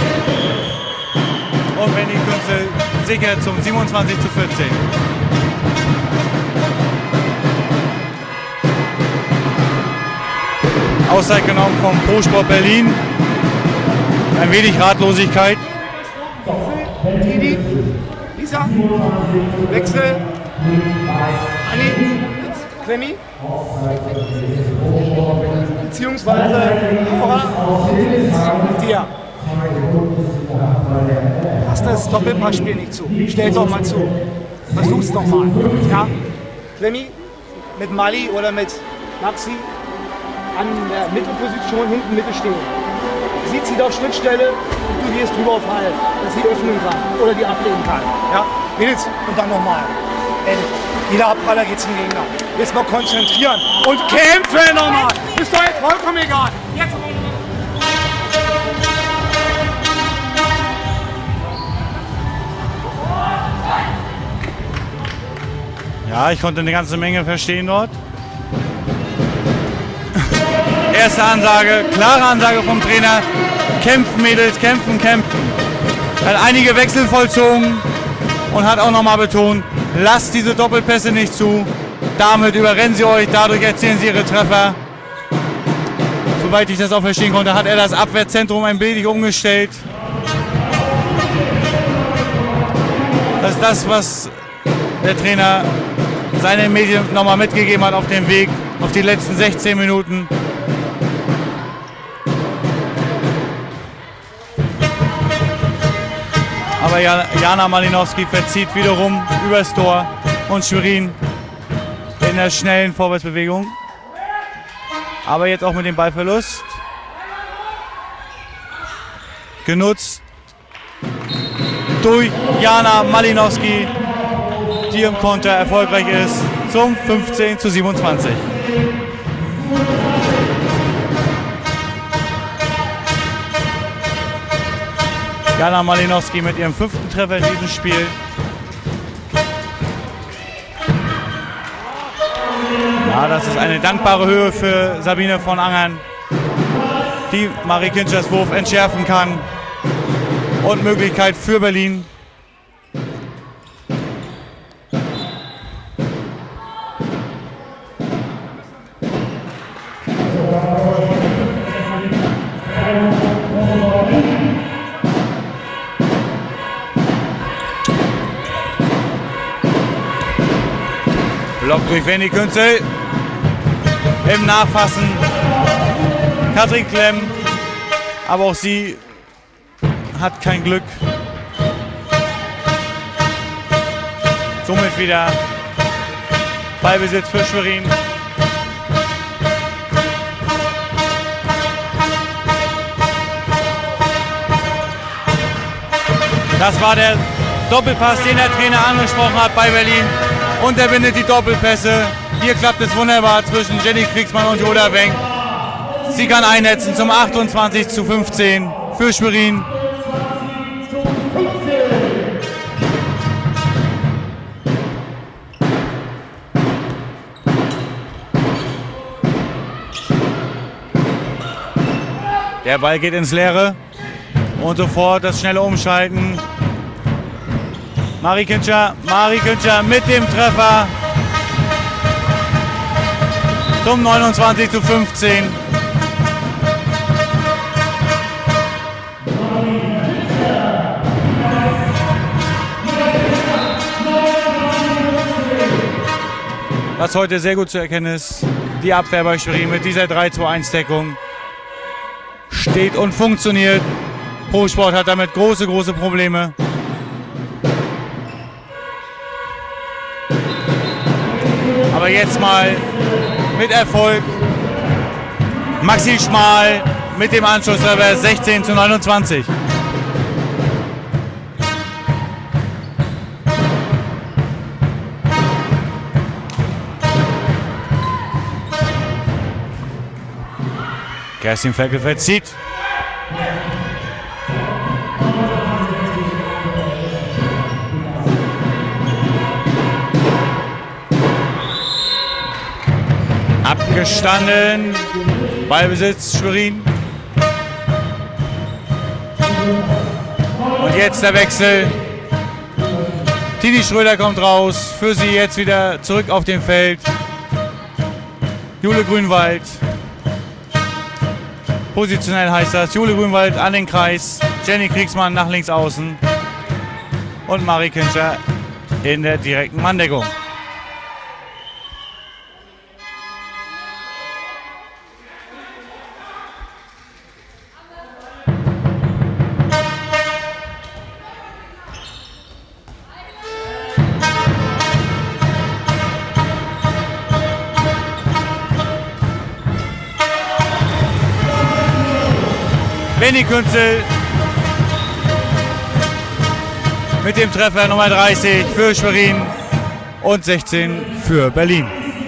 Und Fanny Künzel sichert zum 27:14. Auszeit genommen vom Pro-Sport Berlin. Ein wenig Ratlosigkeit. Tini, Lisa, Wechsel, Anni, Clemmy, beziehungsweise Laura und dir. Lass das Doppelpassspiel nicht zu. Stell's auch mal zu. Versuch's doch mal. Ja? Clemmy mit Mali oder mit Maxi an der Mittelposition hinten Mitte stehen. Sie zieht auf Schnittstelle und du gehst drüber auf Hall, dass sie öffnen kann oder die ablehnen kann. Ja? Mädels, und dann nochmal. Jeder Abpraller geht zum Gegner. Jetzt mal konzentrieren und kämpfen nochmal. Ist doch jetzt vollkommen egal. Jetzt Ja, ich konnte eine ganze Menge verstehen dort. Erste Ansage, klare Ansage vom Trainer. Kämpfen, Mädels, kämpfen, kämpfen. Er hat einige Wechsel vollzogen und hat auch nochmal betont, lasst diese Doppelpässe nicht zu. Damit überrennen sie euch, dadurch erzielen sie ihre Treffer. Soweit ich das auch verstehen konnte, hat er das Abwehrzentrum ein wenig umgestellt. Das ist das, was der Trainer seinen Medien nochmal mitgegeben hat auf dem Weg, auf die letzten 16 Minuten. Aber Jana Malinowski verzieht wiederum übers Tor und Schwerin in der schnellen Vorwärtsbewegung. Aber jetzt auch mit dem Ballverlust. Genutzt durch Jana Malinowski, die im Konter erfolgreich ist, zum 15:27. Jana Malinowski mit ihrem 5. Treffer in diesem Spiel. Ja, das ist eine dankbare Höhe für Sabine von Angern, die Marie Kinschers Wurf entschärfen kann. Und Möglichkeit für Berlin. Block durch Fanny Künzel. Im Nachfassen Katrin Klemm. Aber auch sie hat kein Glück. Somit wieder Ballbesitz für Schwerin. Das war der Doppelpass, den der Trainer angesprochen hat bei Berlin. Und er bindet die Doppelpässe. Hier klappt es wunderbar zwischen Jenny Kriegsmann und Jola Wenk. Sie kann einnetzen zum 28:15 für Schwerin. Der Ball geht ins Leere und sofort das schnelle Umschalten. Marie Küntscher mit dem Treffer zum 29:15. Was heute sehr gut zu erkennen ist, die Abwehr bei Schwerin mit dieser 3-2-1-Deckung steht und funktioniert. ProSport hat damit große Probleme. Aber jetzt mal mit Erfolg. Maxi Schmal mit dem Anschlusstreffer 16:29. Kerstin Felkefeld zieht. Abgestanden. Ballbesitz Schwerin. Und jetzt der Wechsel. Tini Schröder kommt raus. Für sie jetzt wieder zurück auf dem Feld. Jule Grünwald. Positionell heißt das. Jule Grünwald an den Kreis. Jenny Kriegsmann nach links außen. Und Marie Küntscher in der direkten Manndeckung. Benny Künzel mit dem Treffer Nummer 30 für Schwerin und 16 für Berlin.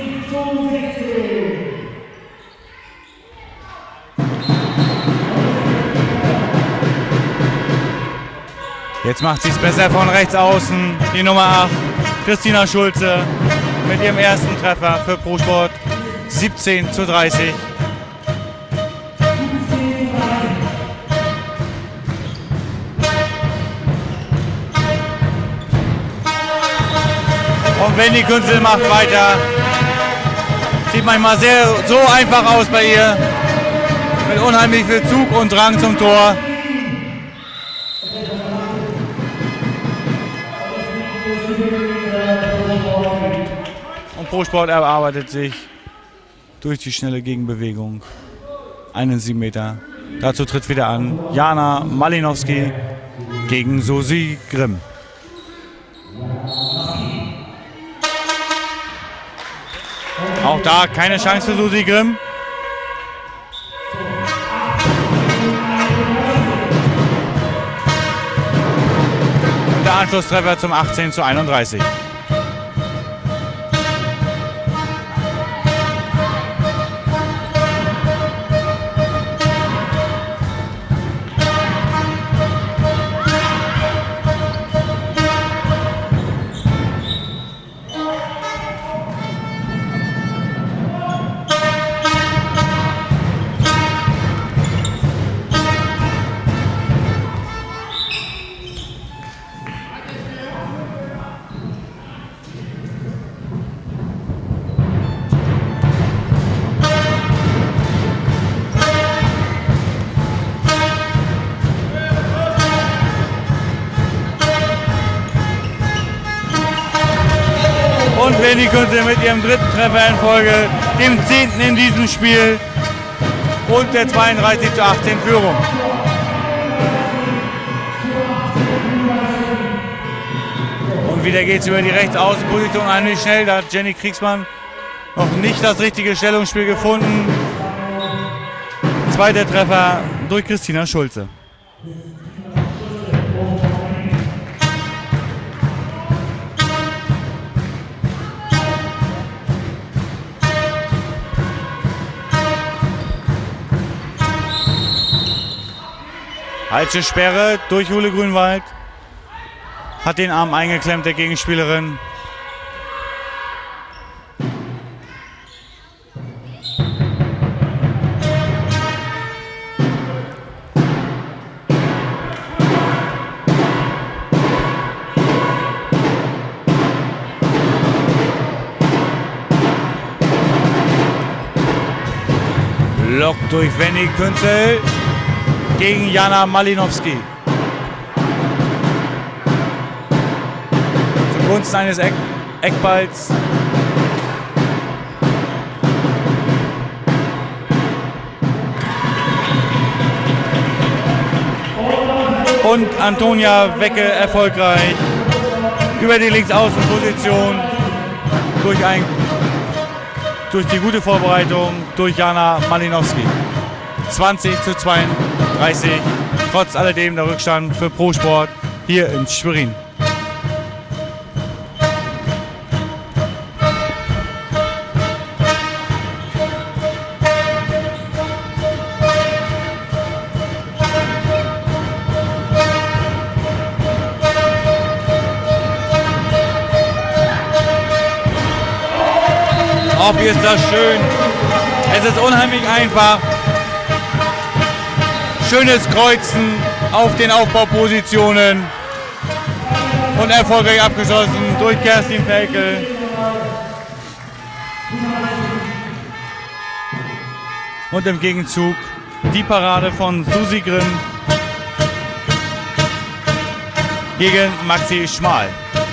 Jetzt macht sie es besser von rechts außen. Die Nummer 8, Christina Schulze mit ihrem ersten Treffer für ProSport 17:30. Und Wendy Künzel macht weiter. Sieht manchmal so einfach aus bei ihr. Mit unheimlich viel Zug und Drang zum Tor. Und ProSport erarbeitet sich durch die schnelle Gegenbewegung einen 7 Meter. Dazu tritt wieder an Jana Malinowski gegen Susi Grimm. Auch da keine Chance für Susi Grimm. Der Anschlusstreffer zum 18:31. Und Wendy Künzel mit ihrem dritten Treffer in Folge, dem 10. in diesem Spiel und der 32:18 Führung. Und wieder geht es über die Rechtsaußenposition eigentlich schnell. Da hat Jenny Kriegsmann noch nicht das richtige Stellungsspiel gefunden. Zweiter Treffer durch Christina Schulze. Falsche Sperre durch Jule Grünwald. Hat den Arm eingeklemmt, der Gegenspielerin. Block durch Wendy Künzel gegen Jana Malinowski. Zugunsten eines Eckballs. Und Antonia Wecke erfolgreich über die Linksaußenposition durch die gute Vorbereitung durch Jana Malinowski. 20:32, trotz alledem der Rückstand für Pro Sport hier in Schwerin. Oh, wie ist das schön. Es ist unheimlich einfach. Schönes Kreuzen auf den Aufbaupositionen. Und erfolgreich abgeschossen durch Kerstin Felkel. Und im Gegenzug die Parade von Susi Grimm gegen Maxi Schmal.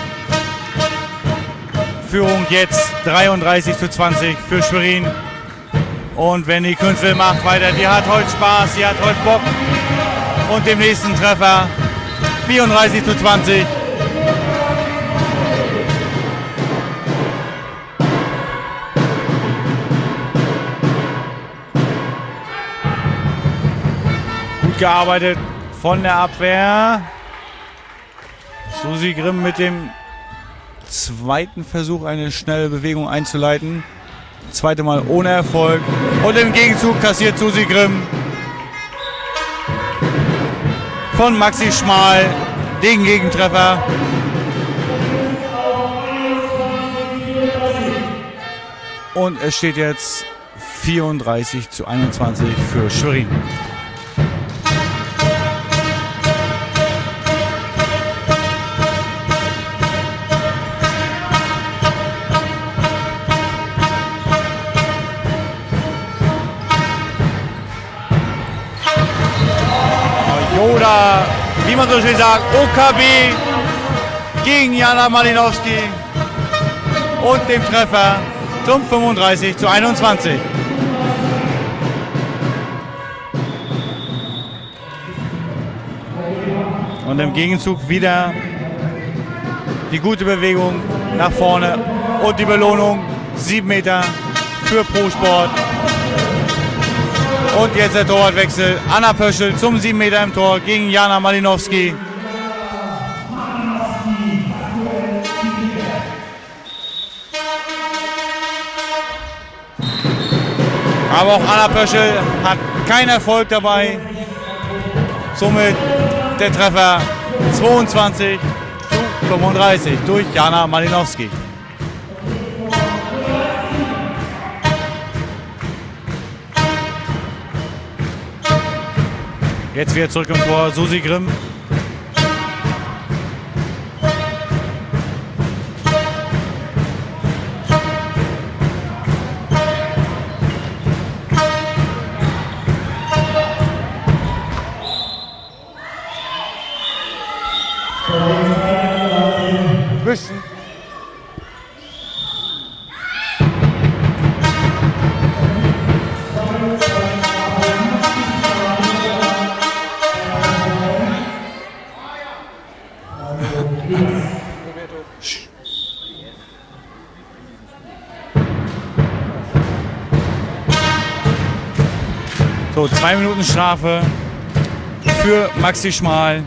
Führung jetzt 33:20 für Schwerin. Und Wendy Künzel macht weiter. Die hat heute Spaß, die hat heute Bock. Und dem nächsten Treffer 34:20. Gut gearbeitet von der Abwehr. Susi Grimm mit dem zweiten Versuch, eine schnelle Bewegung einzuleiten. Zweite Mal ohne Erfolg. Und im Gegenzug kassiert Susi Grimm von Maxi Schmal den Gegentreffer. Und es steht jetzt 34:21 für Schwerin. Oder wie man so schön sagt, OKB gegen Jana Malinowski und dem Treffer zum 35:21. Und im Gegenzug wieder die gute Bewegung nach vorne und die Belohnung 7 Meter für Pro Sport. Und jetzt der Torwartwechsel. Anna Pöschel zum 7 Meter im Tor gegen Jana Malinowski. Aber auch Anna Pöschel hat keinen Erfolg dabei. Somit der Treffer 22:35 durch Jana Malinowski. Jetzt wieder zurück im Tor Susi Grimm. Wischen. So, 2 Minuten Strafe für Maxi Schmal.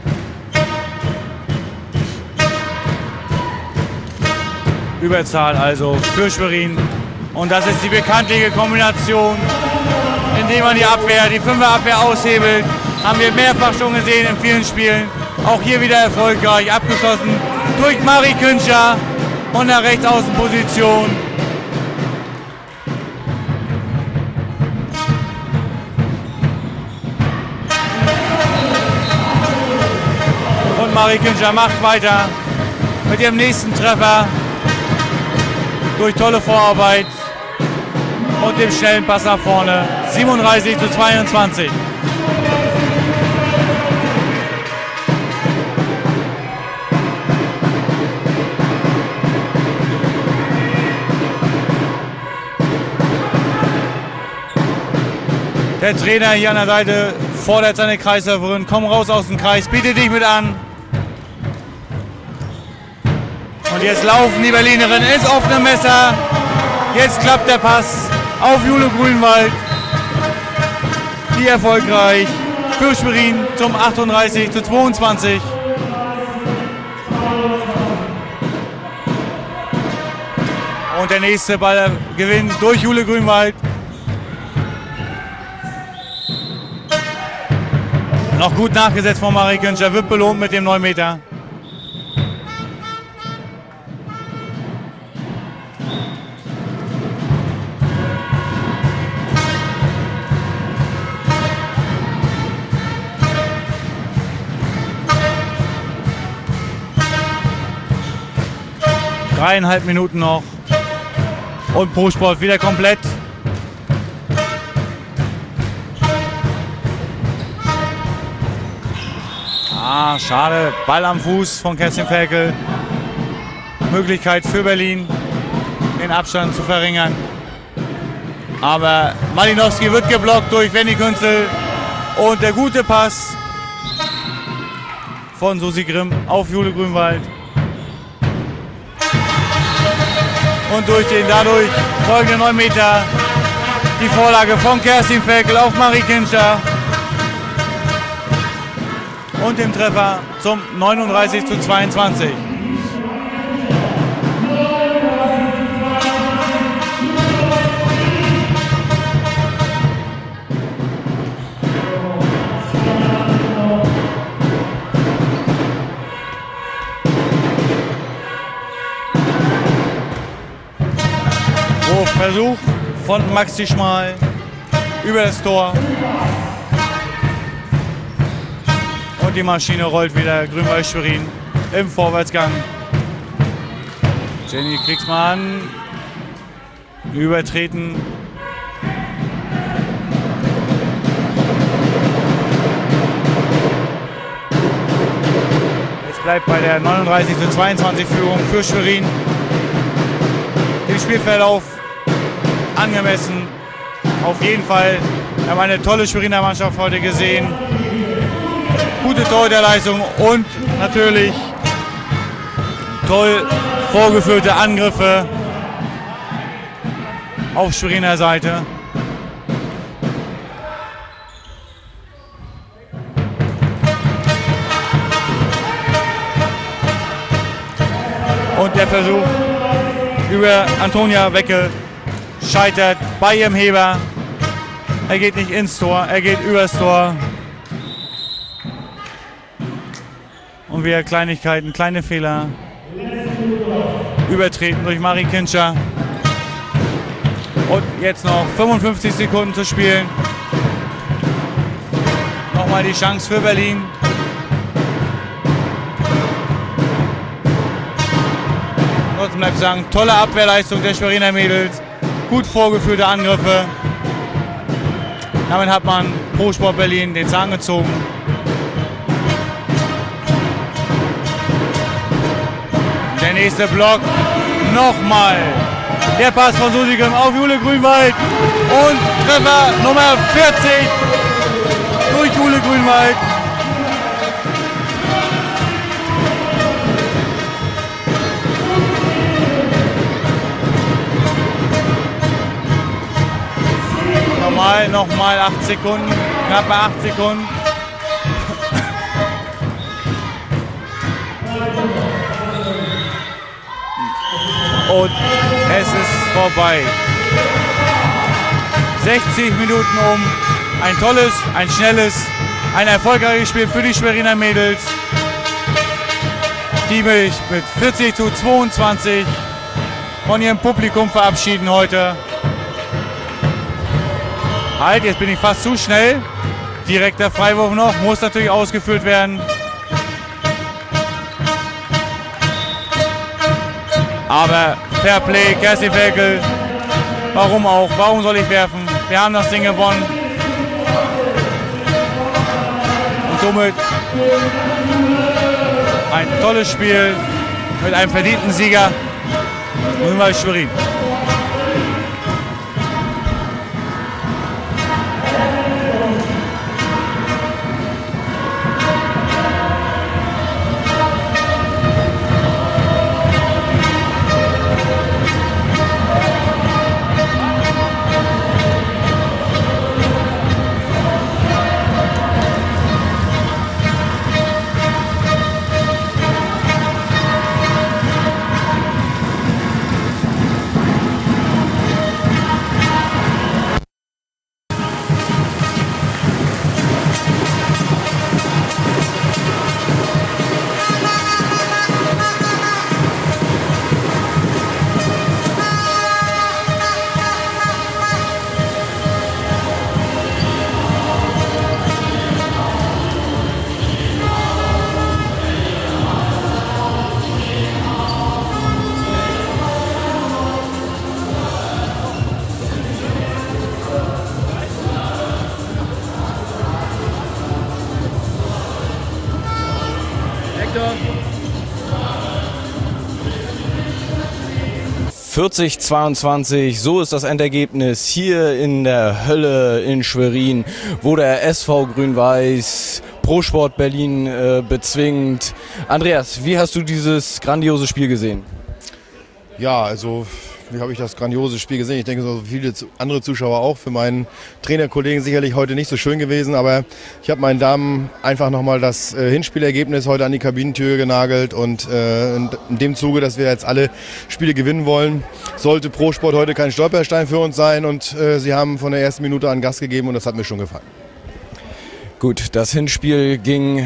Überzahl also für Schwerin. Und das ist die bekannte Kombination, indem man die Abwehr, die 5er Abwehr aushebelt Haben wir mehrfach schon gesehen in vielen Spielen. Auch hier wieder erfolgreich abgeschlossen durch Mari Künscher von der Rechtsaußenposition. Und Mari Künscher macht weiter mit ihrem nächsten Treffer durch tolle Vorarbeit und dem schnellen Pass nach vorne. 37:22. Der Trainer hier an der Seite fordert seine Kreisläuferin. Komm raus aus dem Kreis, biete dich mit an. Und jetzt laufen die Berlinerinnen ins offene Messer. Jetzt klappt der Pass auf Jule Grünwald. Die erfolgreich für Schwerin zum 38:22. Und der nächste Ball gewinnt durch Jule Grünwald. Noch gut nachgesetzt von Mari Künscher, wird belohnt mit dem 9 Meter. Dreieinhalb Minuten noch und ProSport wieder komplett. Schade, Ball am Fuß von Kerstin Ferkel. Möglichkeit für Berlin, den Abstand zu verringern. Aber Malinowski wird geblockt durch Wendy Künzel. Und der gute Pass von Susi Grimm auf Jule Grünwald. Und durch den dadurch folgenden 9 Meter die Vorlage von Kerstin Ferkel auf Mari Künscher. Und dem Treffer zum 39:22. Versuch von Maxi Schmal über das Tor. Und die Maschine rollt wieder Grünwald Schwerin im Vorwärtsgang. Jenny Kriegsmann übertreten. Es bleibt bei der 39:22 Führung für Schwerin. Den Spielverlauf angemessen. Auf jeden Fall. Wir haben eine tolle Schweriner Mannschaft heute gesehen. Gute Torhüterleistung und natürlich toll vorgeführte Angriffe auf Schweriner Seite. Und der Versuch über Antonia Wecke scheitert bei ihrem Heber. Er geht nicht ins Tor, er geht übers Tor. Und wieder Kleinigkeiten, kleine Fehler. Übertreten durch Mari Künscher. Und jetzt noch 55 Sekunden zu spielen. Nochmal die Chance für Berlin. Trotzdem bleibt zu sagen, tolle Abwehrleistung der Schweriner Mädels. Gut vorgeführte Angriffe. Damit hat man ProSport Berlin den Zahn gezogen. Der nächste Block. Nochmal. Der Pass von Susi Grimm auf Jule Grünwald. Und Treffer Nummer 40 durch Jule Grünwald. Nochmal 8 Sekunden, knappe 8 Sekunden. Und es ist vorbei. 60 Minuten um. Ein tolles, ein schnelles Ein erfolgreiches Spiel für die Schweriner Mädels, die mich mit 40:22 von ihrem Publikum verabschieden heute. Halt, jetzt bin ich fast zu schnell. Direkter Freiwurf noch, muss natürlich ausgeführt werden. Aber Fairplay, Kerstin Welkel, warum auch? Warum soll ich werfen? Wir haben das Ding gewonnen. Und somit ein tolles Spiel mit einem verdienten Sieger. Grün-Weiß Schwerin. Hector. 40:22, so ist das Endergebnis hier in der Hölle in Schwerin, wo der SV Grün-Weiß Pro Sport Berlin bezwingt. Andreas, wie hast du dieses grandiose Spiel gesehen? Ja, also wie habe ich das grandiose Spiel gesehen? Ich denke, so viele andere Zuschauer auch. Für meinen Trainerkollegen sicherlich heute nicht so schön gewesen, aber ich habe meinen Damen einfach nochmal das Hinspielergebnis heute an die Kabinentür genagelt und in dem Zuge, dass wir jetzt alle Spiele gewinnen wollen, sollte Pro Sport heute kein Stolperstein für uns sein und sie haben von der ersten Minute an Gas gegeben und das hat mir schon gefallen. Gut, das Hinspiel ging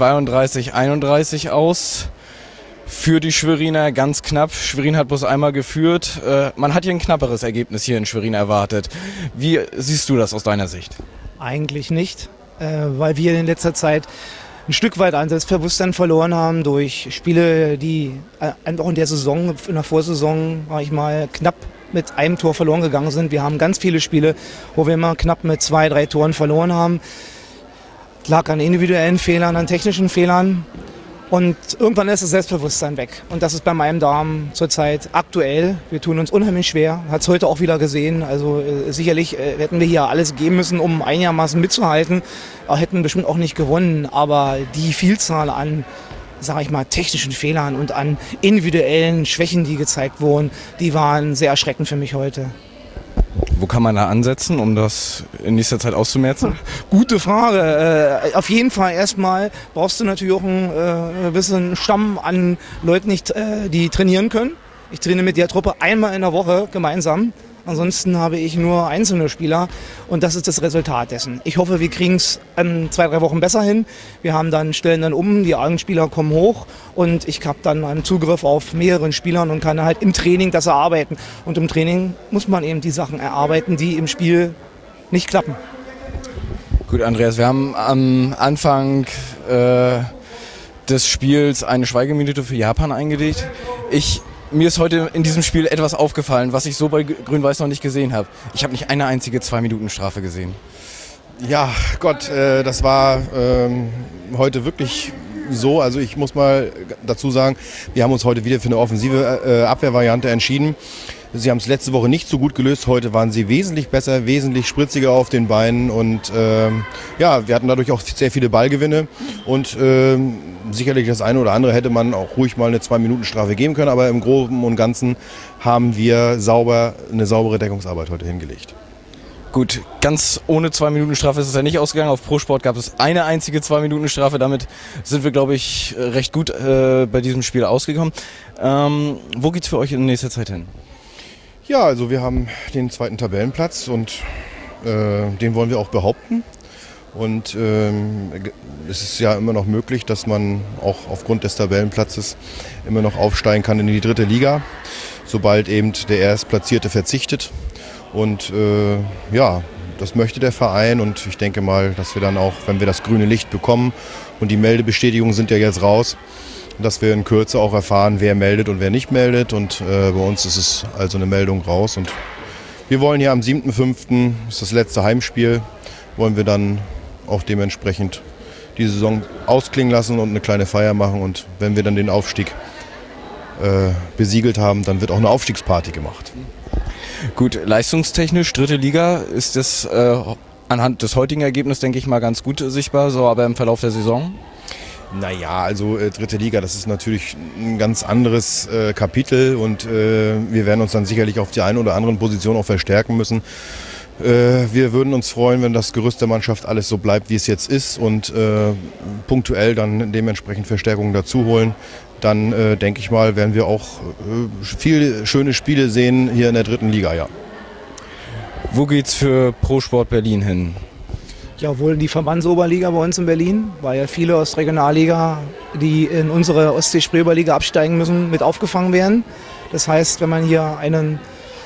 32:31 aus. Für die Schweriner ganz knapp. Schwerin hat bloß einmal geführt. Man hat hier ein knapperes Ergebnis hier in Schwerin erwartet. Wie siehst du das aus deiner Sicht? Eigentlich nicht, weil wir in letzter Zeit ein Stück weit an Selbstbewusstsein verloren haben durch Spiele, die einfach in der Saison, in der Vorsaison, sag ich mal, knapp mit einem Tor verloren gegangen sind. Wir haben ganz viele Spiele, wo wir immer knapp mit 2, 3 Toren verloren haben. Lag an individuellen Fehlern, an technischen Fehlern. Und irgendwann ist das Selbstbewusstsein weg. Und das ist bei meinem Darm zurzeit aktuell. Wir tun uns unheimlich schwer. Hat es heute auch wieder gesehen. Also sicherlich hätten wir hier alles geben müssen, um einigermaßen mitzuhalten. Hätten bestimmt auch nicht gewonnen. Aber die Vielzahl an, sage ich mal, technischen Fehlern und an individuellen Schwächen, die gezeigt wurden, die waren sehr erschreckend für mich heute. Wo kann man da ansetzen, um das in nächster Zeit auszumerzen? Gute Frage. Auf jeden Fall erstmal brauchst du natürlich auch einen gewissen Stamm an Leuten, die trainieren können. Ich trainiere mit der Truppe einmal in der Woche gemeinsam. Ansonsten habe ich nur einzelne Spieler und das ist das Resultat dessen. Ich hoffe, wir kriegen es in 2, 3 Wochen besser hin. Wir haben dann, stellen dann um, die Augenspieler kommen hoch und ich habe dann einen Zugriff auf mehreren Spielern und kann halt im Training das erarbeiten. Und im Training muss man eben die Sachen erarbeiten, die im Spiel nicht klappen. Gut, Andreas, wir haben am Anfang des Spiels eine Schweigeminute für Japan eingelegt. Mir ist heute in diesem Spiel etwas aufgefallen, was ich so bei Grün-Weiß noch nicht gesehen habe. Ich habe nicht eine einzige 2-Minuten-Strafe gesehen. Ja, Gott, das war heute wirklich so. Also ich muss mal dazu sagen, wir haben uns heute wieder für eine offensive Abwehrvariante entschieden. Sie haben es letzte Woche nicht so gut gelöst. Heute waren sie wesentlich besser, wesentlich spritziger auf den Beinen und ja, wir hatten dadurch auch sehr viele Ballgewinne und sicherlich das eine oder andere hätte man auch ruhig mal eine 2-Minuten-Strafe geben können, aber im Groben und Ganzen haben wir eine saubere Deckungsarbeit heute hingelegt. Gut, ganz ohne 2-Minuten-Strafe ist es ja nicht ausgegangen. Auf Pro Sport gab es eine einzige 2-Minuten-Strafe. Damit sind wir, glaube ich, recht gut bei diesem Spiel ausgekommen. Wo geht's für euch in nächster Zeit hin? Ja, also wir haben den 2. Tabellenplatz und den wollen wir auch behaupten. Und es ist ja immer noch möglich, dass man auch aufgrund des Tabellenplatzes immer noch aufsteigen kann in die 3. Liga, sobald eben der Erstplatzierte verzichtet. Und ja, das möchte der Verein und ich denke mal, dass wir dann auch, wenn wir das grüne Licht bekommen und die Meldebestätigungen sind ja jetzt raus, dass wir in Kürze auch erfahren, wer meldet und wer nicht meldet. Und bei uns ist es also eine Meldung raus. Und wir wollen hier am 7.5., ist das letzte Heimspiel, wollen wir dann auch dementsprechend die Saison ausklingen lassen und eine kleine Feier machen. Und wenn wir dann den Aufstieg besiegelt haben, dann wird auch eine Aufstiegsparty gemacht. Gut, leistungstechnisch, 3. Liga, ist das anhand des heutigen Ergebnisses, denke ich mal, ganz gut sichtbar, so aber im Verlauf der Saison? Naja, also 3. Liga, das ist natürlich ein ganz anderes Kapitel und wir werden uns dann sicherlich auf die eine oder andere Position auch verstärken müssen. Wir würden uns freuen, wenn das Gerüst der Mannschaft alles so bleibt, wie es jetzt ist und punktuell dann dementsprechend Verstärkungen dazu holen. Dann denke ich mal, werden wir auch viele schöne Spiele sehen hier in der 3. Liga, ja. Wo geht's für Pro Sport Berlin hin? Ja, wohl in die Verbandsoberliga bei uns in Berlin, weil ja viele aus der Regionalliga, die in unsere Ostsee-Spreeoberliga absteigen müssen, mit aufgefangen werden. Das heißt, wenn man hier einen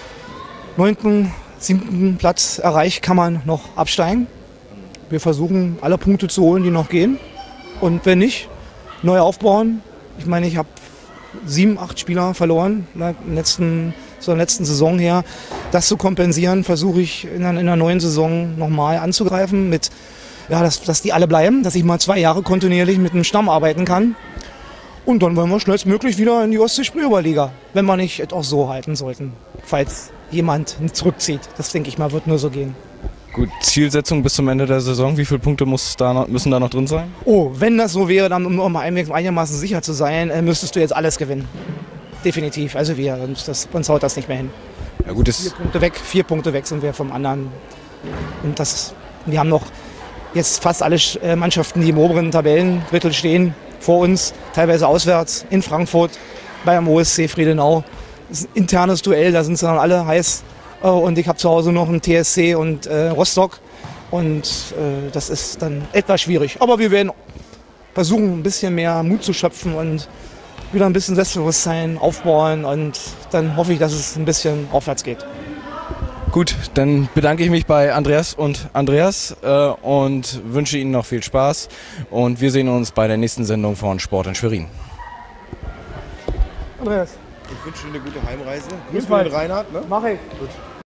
9., 7. Platz erreicht, kann man noch absteigen. Wir versuchen, alle Punkte zu holen, die noch gehen. Und wenn nicht, neu aufbauen. Ich meine, ich habe 7, 8 Spieler verloren zur letzten Saison her. Das zu kompensieren, versuche ich in der neuen Saison nochmal anzugreifen, mit, ja, dass die alle bleiben, dass ich mal 2 Jahre kontinuierlich mit einem Stamm arbeiten kann. Und dann wollen wir schnellstmöglich wieder in die Ostsee-Spreeoberliga, wenn wir nicht auch so halten sollten, falls jemand zurückzieht. Das denke ich mal, wird nur so gehen. Gut, Zielsetzung bis zum Ende der Saison, wie viele Punkte müssen da noch drin sein? Oh, wenn das so wäre, dann um einigermaßen sicher zu sein, müsstest du jetzt alles gewinnen. Definitiv, also uns haut das nicht mehr hin. Ja, gut, 4 Punkte weg sind wir vom anderen. Und wir haben noch jetzt fast alle Mannschaften, die im oberen Tabellendrittel stehen, vor uns, teilweise auswärts, in Frankfurt, beim OSC Friedenau. Das ist ein internes Duell, da sind sie dann alle heiß. Und ich habe zu Hause noch einen TSC und Rostock. Und das ist dann etwas schwierig. Aber wir werden versuchen, ein bisschen mehr Mut zu schöpfen und wieder ein bisschen Selbstbewusstsein aufbauen. Und dann hoffe ich, dass es ein bisschen aufwärts geht. Gut, dann bedanke ich mich bei Andreas und wünsche Ihnen noch viel Spaß. Und wir sehen uns bei der nächsten Sendung von Sport in Schwerin. Andreas. Ich wünsche dir eine gute Heimreise. Grüß mal, Reinhard. Ne? Mach ich. Gut.